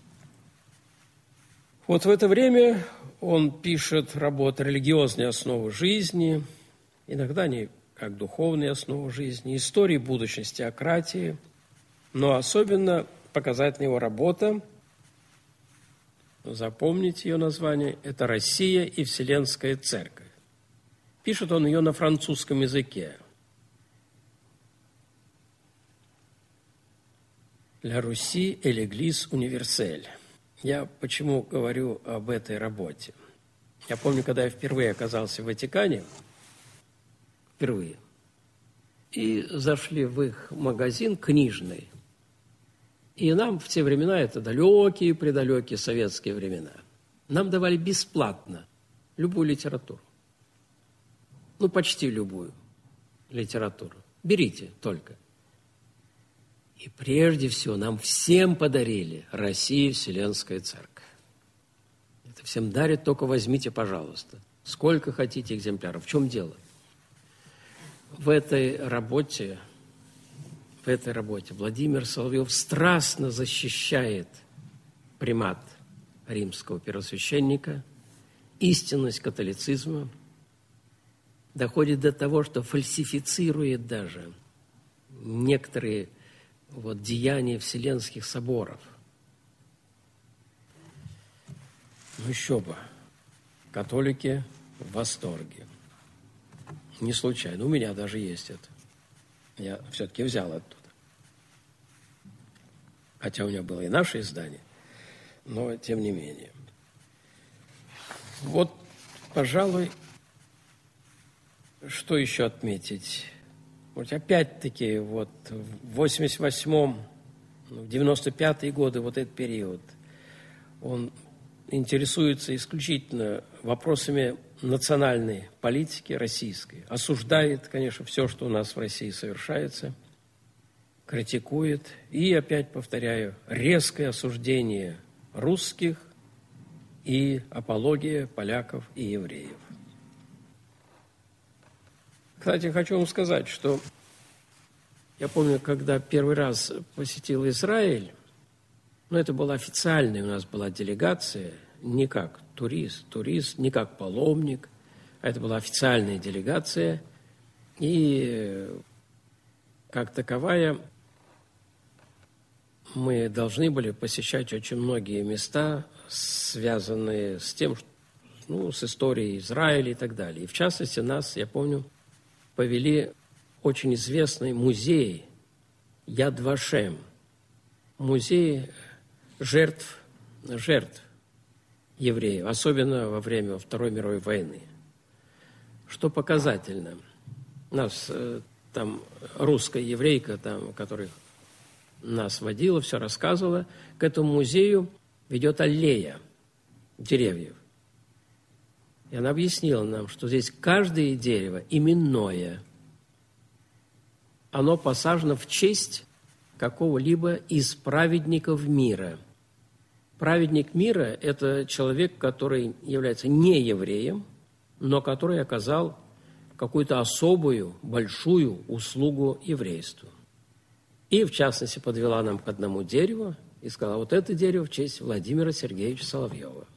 Вот в это время он пишет работы «Религиозные основы жизни», иногда не как духовные основы жизни, «Истории будущности теократии», но особенно показательна его работа запомнить ее название, это «Россия и Вселенская Церковь». Пишет он ее на французском языке. «La Russie et l'Église universelle». Я почему говорю об этой работе? Я помню, когда я впервые оказался в Ватикане, и зашли в их магазин книжный, и нам в те времена, это далекие-предалекие советские времена, нам давали бесплатно любую литературу. Ну, почти любую литературу. Берите только. И прежде всего нам всем подарили Россию, Вселенская Церковь. Это всем дарят, только возьмите, пожалуйста. Сколько хотите экземпляров. В чем дело? В этой работе Владимир Соловьев страстно защищает примат римского первосвященника, истинность католицизма, доходит до того, что фальсифицирует даже некоторые деяния Вселенских соборов. Ну еще бы, католики в восторге. Не случайно, у меня даже есть это. Я все-таки взял оттуда. Хотя у меня было и наше издание, но тем не менее. Вот, пожалуй, что еще отметить? Вот опять-таки, в 88-м, в 95-е годы, вот этот период, он интересуется исключительно вопросами национальной политики российской, осуждает, конечно, все, что у нас в России совершается, критикует и, опять повторяю, резкое осуждение русских и апология поляков и евреев. Кстати, хочу вам сказать, что я помню, когда первый раз посетил Израиль, это была официальная у нас была делегация, не как турист, не как паломник, а это была официальная делегация, и как таковая мы должны были посещать очень многие места, связанные с тем, с историей Израиля и так далее. И в частности нас, я помню, повели очень известный музей Яд Вашем, музей жертв евреев, особенно во время Второй мировой войны. Что показательно, нас там русская еврейка, которая нас водила, все рассказывала, к этому музею ведет аллея деревьев. И она объяснила нам, что здесь каждое дерево именное. Оно посажено в честь какого-либо из праведников мира. Праведник мира – это человек, который является не евреем, но который оказал какую-то особую, большую услугу еврейству. И, в частности, подвела нам к одному дереву и сказала, вот это дерево в честь Владимира Сергеевича Соловьева.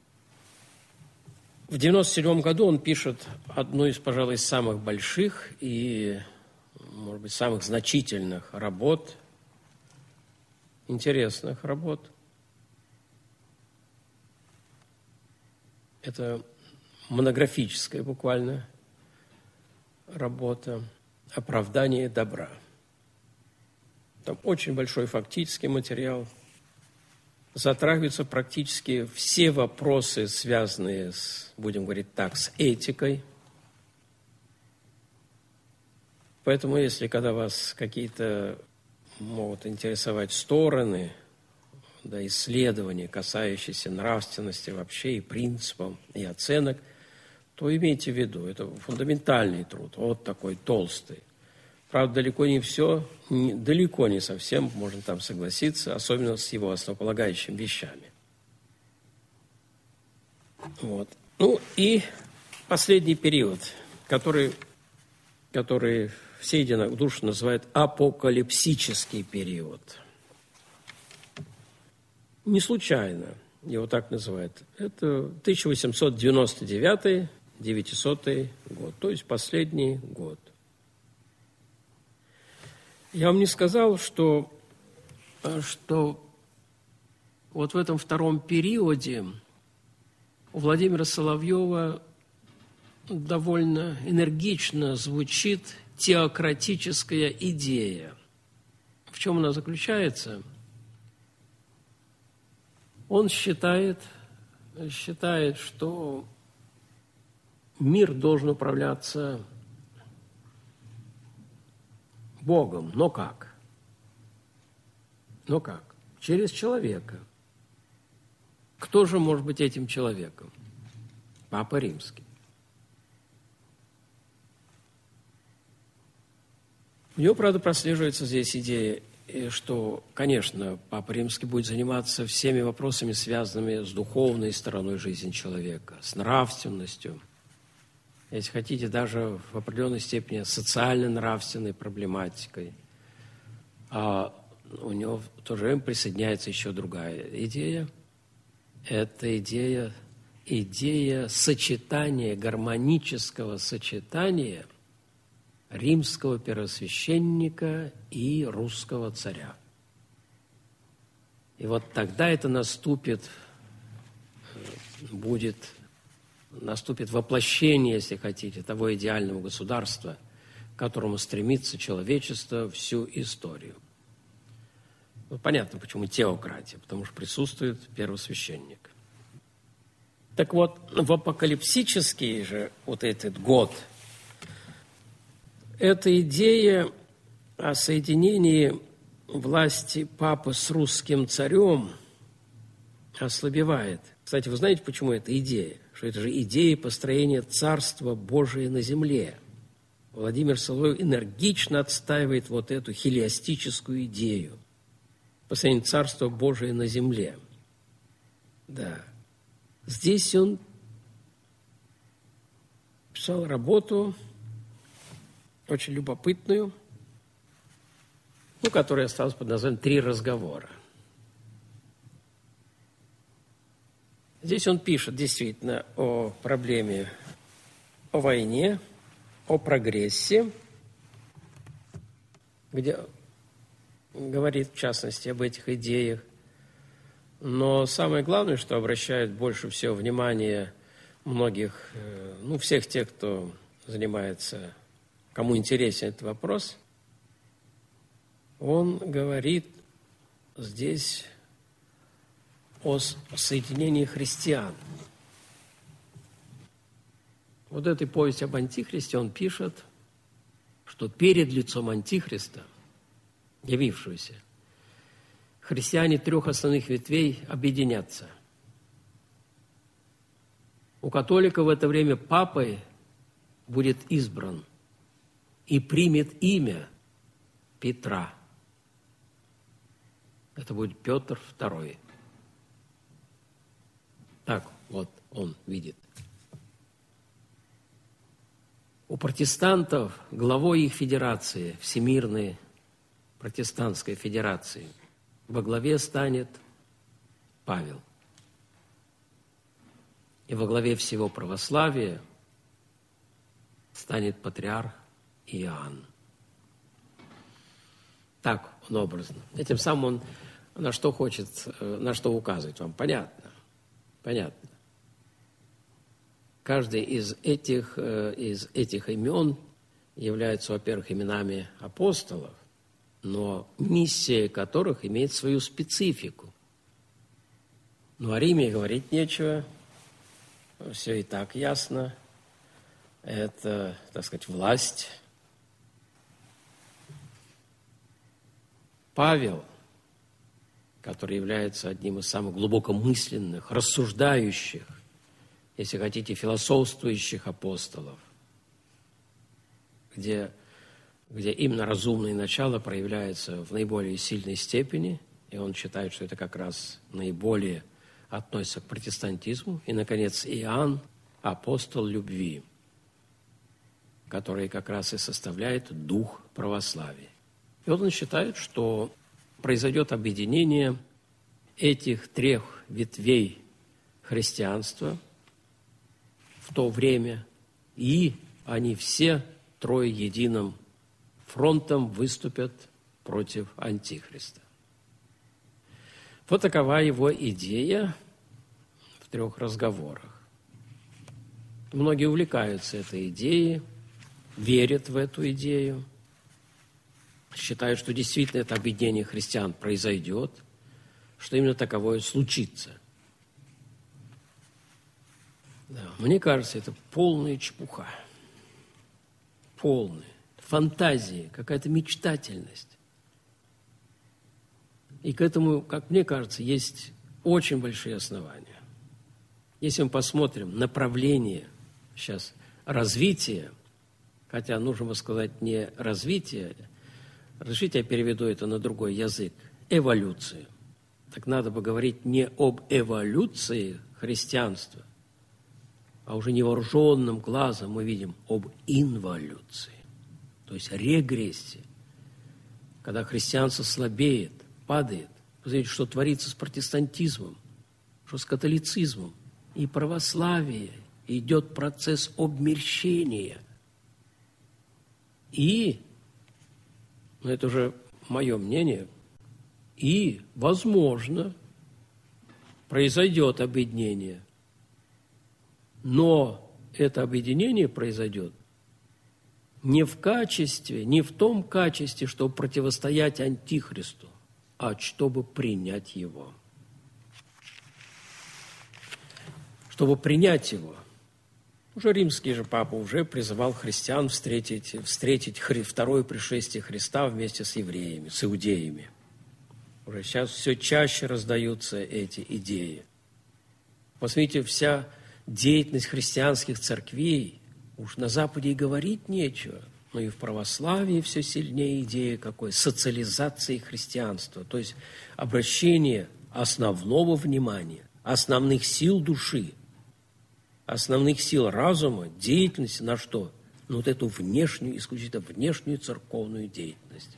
В 1997 году он пишет одну из, пожалуй, самых больших и, может быть, самых значительных работ, интересных работ. Это монографическая буквально работа «Оправдание добра». Там очень большой фактический материал. Затрагиваются практически все вопросы, связанные с, будем говорить так, с этикой. Поэтому, если когда вас какие-то могут интересовать стороны, исследования, касающиеся нравственности вообще и принципов, и оценок, то имейте в виду, это фундаментальный труд, вот такой толстый. Правда, далеко не все, далеко не совсем можно там согласиться, особенно с его основополагающими вещами. И последний период, который все единодушно называют апокалипсический период. Не случайно его так называют. Это 1899-900 год, то есть последний год. Я вам не сказал, что вот в этом втором периоде у Владимира Соловьева довольно энергично звучит теократическая идея. В чем она заключается? Он считает, что мир должен управляться Богом. Но как? Через человека. Кто же может быть этим человеком? Папа Римский. У него, правда, прослеживается здесь идея, что, конечно, Папа Римский будет заниматься всеми вопросами, связанными с духовной стороной жизни человека, с нравственностью, если хотите, даже в определенной степени социально-нравственной проблематикой. А у него в то же время присоединяется еще другая идея. Это идея сочетания, гармонического сочетания римского первосвященника и русского царя. И вот тогда это наступит воплощение, если хотите, того идеального государства, к которому стремится человечество всю историю. Ну, понятно, почему теократия, потому что присутствует первосвященник. Так вот, в апокалипсический же вот этот год эта идея о соединении власти папы с русским царем ослабевает. Кстати, вы знаете, почему эта идея? Что это же идея построения Царства Божия на земле. Владимир Соловьев энергично отстаивает вот эту хелиастическую идею. Построение Царства Божия на земле. Да. Здесь он писал работу очень любопытную, которая осталась под названием «Три разговора». Здесь он пишет действительно о проблеме, о войне, о прогрессе, где говорит, в частности, об этих идеях. Но самое главное, что обращает больше всего внимания многих, всех тех, кто занимается, кому интересен этот вопрос, он говорит здесь о соединении христиан. Вот этой повести об Антихристе он пишет, что перед лицом Антихриста, явившегося, христиане трех основных ветвей объединятся. У католиков в это время папой будет избран и примет имя Петра. Это будет Петр II. Так вот он видит. У протестантов главой их федерации, Всемирной протестантской федерации, во главе станет Павел. И во главе всего православия станет патриарх Иоанн. Так он образно. Этим самым он на что хочет, на что указывает вам. Понятно. Понятно. Каждый из этих имен является, во-первых, именами апостолов, но миссия которых имеет свою специфику. Ну, о Риме говорить нечего, все и так ясно. Это, так сказать, власть. Павел, который является одним из самых глубокомысленных, рассуждающих, если хотите, философствующих апостолов, где именно разумное начало проявляется в наиболее сильной степени, и он считает, что это как раз наиболее относится к протестантизму. И, наконец, Иоанн, апостол любви, который как раз и составляет дух православия. И вот он считает, что произойдет объединение этих трех ветвей христианства в то время, и они все трое единым фронтом выступят против Антихриста. Вот такова его идея в 3 разговорах. Многие увлекаются этой идеей, верят в эту идею, считают, что действительно это объединение христиан произойдет, что именно таковое случится. Да, мне кажется, это полная чепуха. Полная. Фантазия, какая-то мечтательность. И к этому, как мне кажется, есть очень большие основания. Если мы посмотрим направление сейчас развития, хотя нужно бы сказать не развитие, разрешите я переведу это на другой язык, эволюцию. Так надо бы говорить не об эволюции христианства, а уже невооруженным глазом мы видим об инволюции, то есть регрессии, когда христианство слабеет, падает. Посмотрите, что творится с протестантизмом, что с католицизмом и православием. Идет процесс обмерщения. И, это уже мое мнение, и, возможно, произойдет объединение. Но это объединение произойдет не в качестве, не в том качестве, чтобы противостоять Антихристу, а чтобы принять его. Чтобы принять его. Уже римский же папа уже призывал христиан встретить второе пришествие Христа вместе с евреями, с иудеями. Уже сейчас все чаще раздаются эти идеи. Посмотрите, вся деятельность христианских церквей, уж на Западе и говорить нечего, но и в православии все сильнее идея какой? Социализации христианства, то есть обращение основного внимания, основных сил души, основных сил разума, деятельности на что? Ну, вот эту внешнюю, исключительно внешнюю церковную деятельность.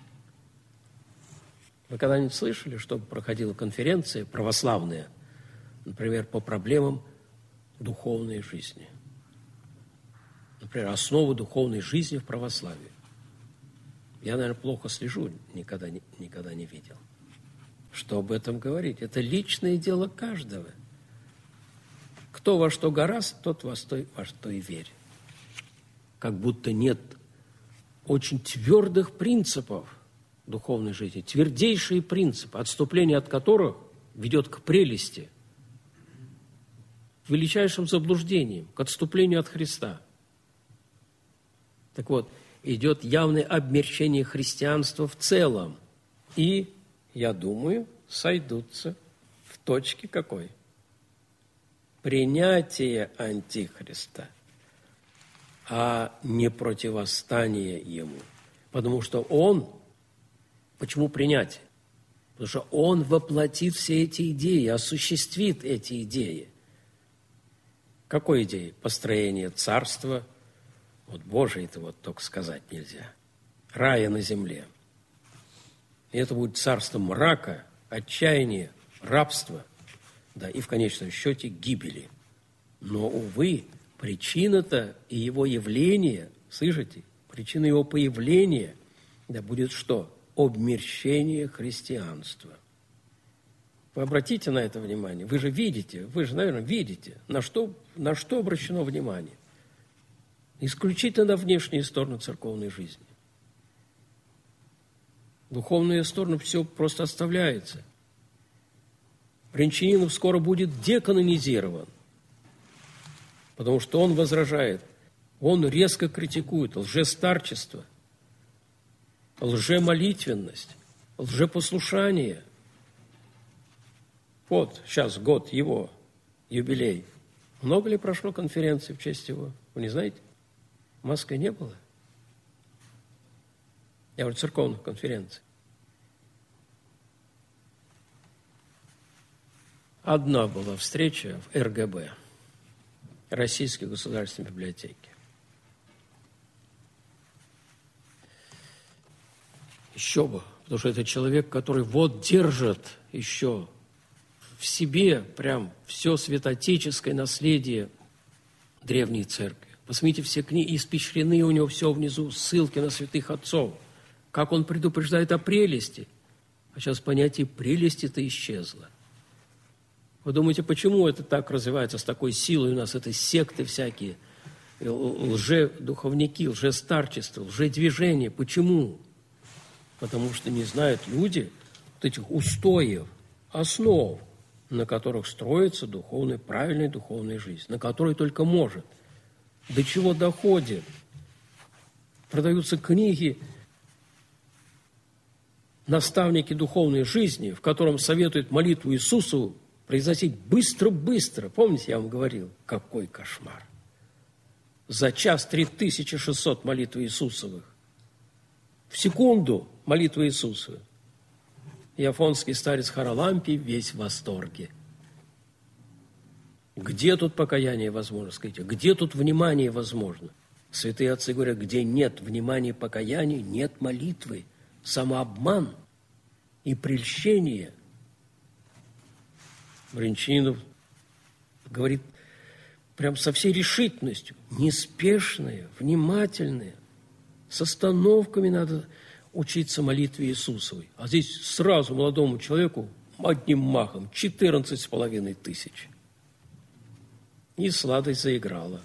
Вы когда-нибудь слышали, чтобы проходила конференция православная, например, по проблемам духовной жизни? Например, основы духовной жизни в православии. Я, наверное, плохо слежу, никогда не видел. Что об этом говорить? Это личное дело каждого. Кто во что горазд, тот во что и верит. Как будто нет очень твердых принципов духовной жизни, твердейшие принципы, отступление от которых ведет к прелести, к величайшим заблуждениям, к отступлению от Христа. Так вот, идет явное обмерщение христианства в целом. И, я думаю, сойдутся в точке какой? Принятие Антихриста, а не противостание ему. Потому что он, почему принятие? Потому что он воплотит все эти идеи, осуществит эти идеи. Какой идеи? Построение царства, вот Божие-то вот только сказать нельзя, рая на земле. И это будет царство мрака, отчаяния, рабства, да, и в конечном счете гибели. Но, увы, причина-то и его явление, слышите, причина его появления, да, будет что? Обмерщение христианства. Вы обратите на это внимание. Вы же видите, наверное, видите, на что обращено внимание. Исключительно на внешние стороны церковной жизни. Духовная сторона все просто оставляется. Брянчанинов скоро будет деканонизирован, потому что он возражает, он резко критикует лжестарчество, лжемолитвенность, лжепослушание. Вот сейчас год его, юбилей. Много ли прошло конференций в честь его? Вы не знаете? В Москве не было. Я говорю, церковных конференций. Одна была встреча в РГБ, Российской государственной библиотеке. Еще бы, потому что это человек, который вот держит еще в себе прям все святоотеческое наследие Древней Церкви. Посмотрите, все книги испещрены, у него все внизу, ссылки на святых отцов. Как он предупреждает о прелести. А сейчас понятие прелести-то исчезло. Вы думаете, почему это так развивается с такой силой у нас, это секты всякие, лже-духовники, лже-старчество, лже-движения? Почему? Потому что не знают люди вот этих устоев, основ, на которых строится правильная духовная жизнь, на которой только может. До чего доходит? Продаются книги «Наставники духовной жизни», в котором советуют молитву Иисусу произносить быстро-быстро. Помните, я вам говорил, какой кошмар. За час 3600 молитв Иисусовых. В секунду молитва Иисусова. И афонский старец Харалампий весь в восторге. Где тут покаяние возможно? Скажите, где тут внимание возможно? Святые отцы говорят, где нет внимания покаяния, нет молитвы. Самообман и прельщение. Брянчанинов говорит прям со всей решительностью, неспешные, внимательные, с остановками надо учиться молитве Иисусовой. А здесь сразу молодому человеку одним махом 14 500. И сладость заиграла.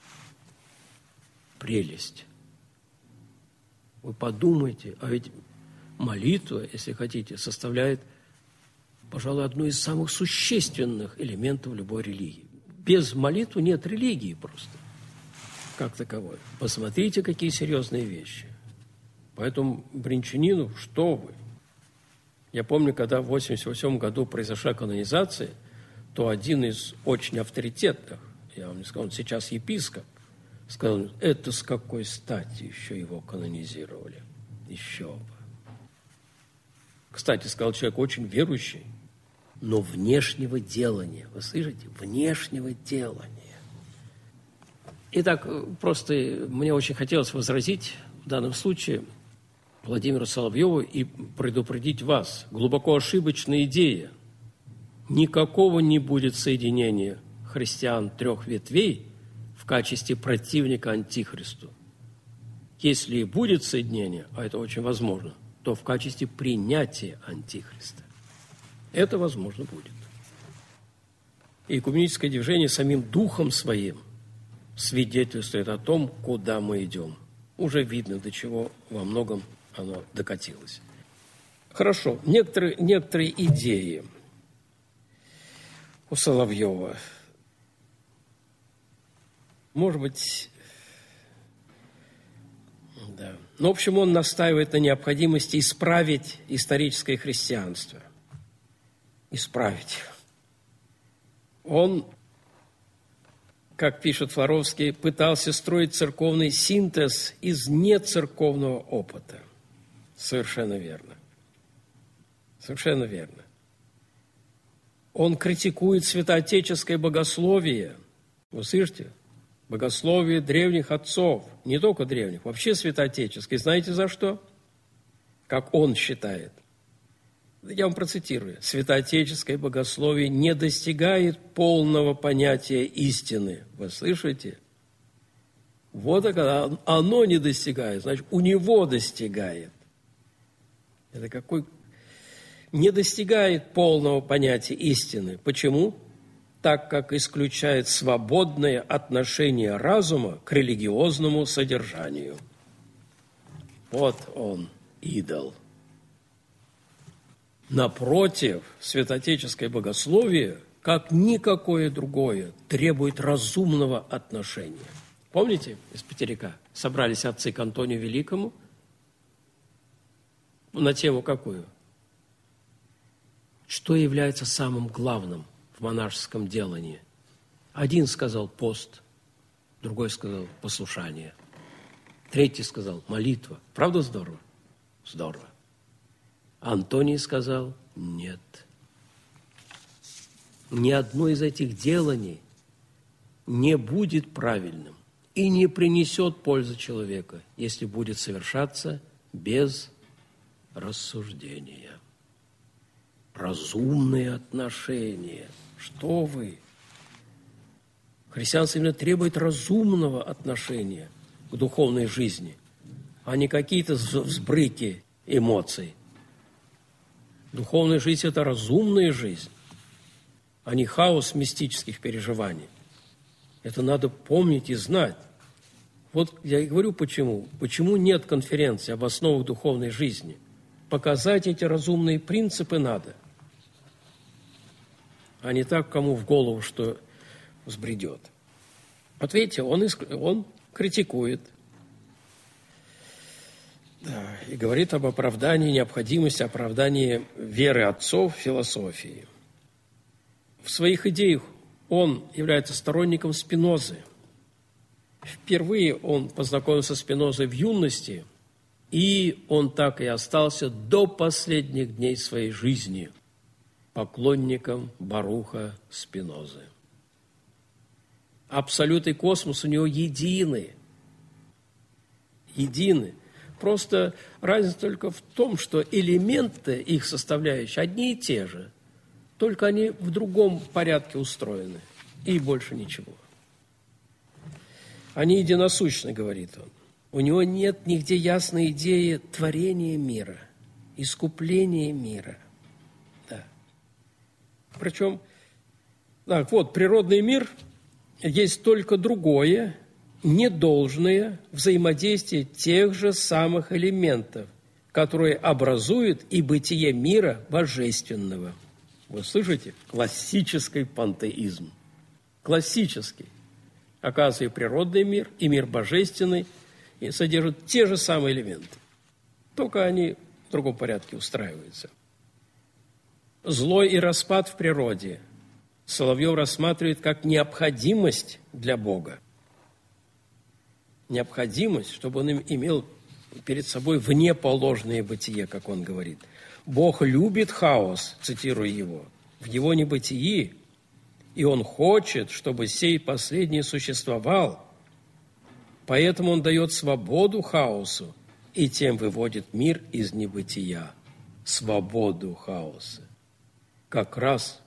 Прелесть. Вы подумайте, а ведь молитва, если хотите, составляет, пожалуй, одну из самых существенных элементов любой религии. Без молитвы нет религии просто, как таковой. Посмотрите, какие серьезные вещи. Поэтому Брянчанину, что вы? Я помню, когда в 1988 году произошла канонизация, то один из очень авторитетных, я вам не сказал, он сейчас епископ, сказал, это с какой стати еще его канонизировали? Еще бы. Кстати, сказал человек очень верующий, но внешнего делания. Вы слышите? Внешнего делания. Итак, просто мне очень хотелось возразить в данном случае Владимиру Соловьеву и предупредить вас. Глубоко ошибочная идея. Никакого не будет соединения христиан 3 ветвей в качестве противника антихристу. Если и будет соединение, а это очень возможно, то в качестве принятия антихриста. Это возможно будет. И экуменическое движение самим духом своим свидетельствует о том, куда мы идем. Уже видно, до чего во многом оно докатилось. Хорошо, некоторые идеи у Соловьева. Может быть, да. Но, в общем, он настаивает на необходимости исправить историческое христианство. Исправить. Он, как пишет Флоровский, пытался строить церковный синтез из нецерковного опыта. Совершенно верно. Совершенно верно. Он критикует святоотеческое богословие. Вы слышите? Богословие древних отцов. Не только древних, вообще святоотеческое. Знаете за что? Как он считает. Я вам процитирую. Святоотеческое богословие не достигает полного понятия истины. Вы слышите? Вот когда оно не достигает, значит, у него достигает. Это какой... Не достигает полного понятия истины. Почему? Так как исключает свободное отношение разума к религиозному содержанию. Вот он, идол. Напротив, святоотеческое богословие, как никакое другое, требует разумного отношения. Помните из Петерика? Собрались отцы к Антонию Великому на тему какую? Что является самым главным в монашеском делании? Один сказал пост, другой сказал послушание, третий сказал молитва. Правда здорово? Здорово. Антоний сказал нет. Ни одно из этих деланий не будет правильным и не принесет пользы человека, если будет совершаться без рассуждения. Разумные отношения. Что вы? Христианство именно требует разумного отношения к духовной жизни, а не какие-то взбрыки эмоций. Духовная жизнь – это разумная жизнь. а не хаос мистических переживаний. Это надо помнить и знать. Вот я и говорю, почему. Почему нет конференции об основах духовной жизни? Показать эти разумные принципы надо, а не так, кому в голову что взбредет. Вот видите, он критикует, да, и говорит об оправдании, необходимости оправдания веры отцов в философии. В своих идеях он является сторонником Спинозы. Впервые он познакомился с Спинозой в юности, и он так и остался до последних дней своей жизни поклонником Баруха Спинозы. Абсолют и космос у него едины. Едины. Просто разница только в том, что элементы их составляющие одни и те же, только они в другом порядке устроены, и больше ничего. Они единосущны, говорит он. У него нет нигде ясной идеи творения мира, искупления мира. Да. Причем, так вот, природный мир есть только другое, недолжное взаимодействие тех же самых элементов, которые образуют и бытие мира божественного. Вы слышите? Классический пантеизм. Классический. Оказывается, и природный мир, и мир божественный и содержат те же самые элементы. Только они в другом порядке устраиваются. Злой и распад в природе Соловьев рассматривает как необходимость для Бога. Необходимость, чтобы он имел перед собой внеположное бытие, как он говорит. Бог любит хаос, цитирую его, в его небытии, и он хочет, чтобы сей последний существовал, поэтому он дает свободу хаосу и тем выводит мир из небытия. Свободу хаоса. Как раз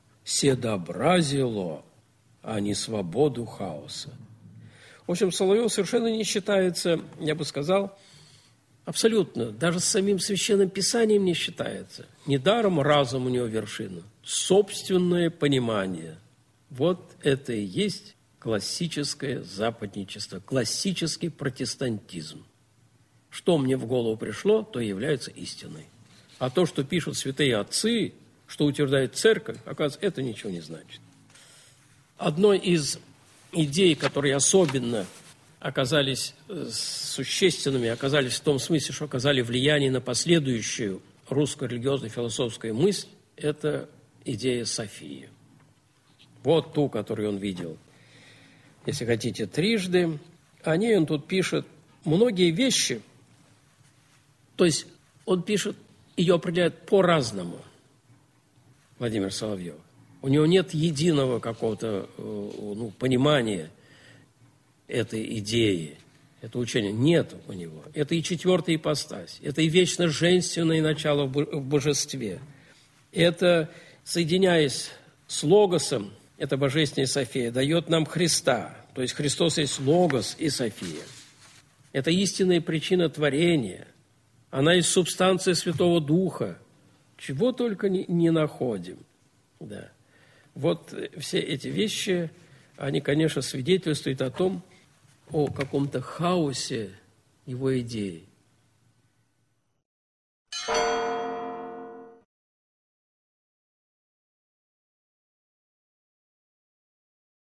седобразило, а не свободу хаоса. В общем, Соловьев совершенно не считается, я бы сказал, абсолютно, даже с самим Священным Писанием не считается. Недаром разум у него вершина. Собственное понимание. Вот это и есть классическое западничество, классический протестантизм. Что мне в голову пришло, то и является истиной. А то, что пишут святые отцы, что утверждает церковь, оказывается, это ничего не значит. Одной из идей, которые особенно оказались существенными, оказались в том смысле, что оказали влияние на последующую русскую религиозную философскую мысль, это идея Софии. Вот ту, которую он видел, если хотите, трижды. О ней он тут пишет многие вещи, то есть он пишет, ее определяет по-разному, Владимир Соловьев. У него нет единого какого-то понимания этой идеи, этого учения. Нет у него. Это и четвертая ипостась, это и вечно женственное начало в божестве. Это, соединяясь с Логосом, это Божественная София, дает нам Христа. То есть Христос есть Логос и София. Это истинная причина творения. Она есть субстанция Святого Духа. Чего только не находим. Да. Вот все эти вещи, они, конечно, свидетельствуют о том, о каком-то хаосе его идей.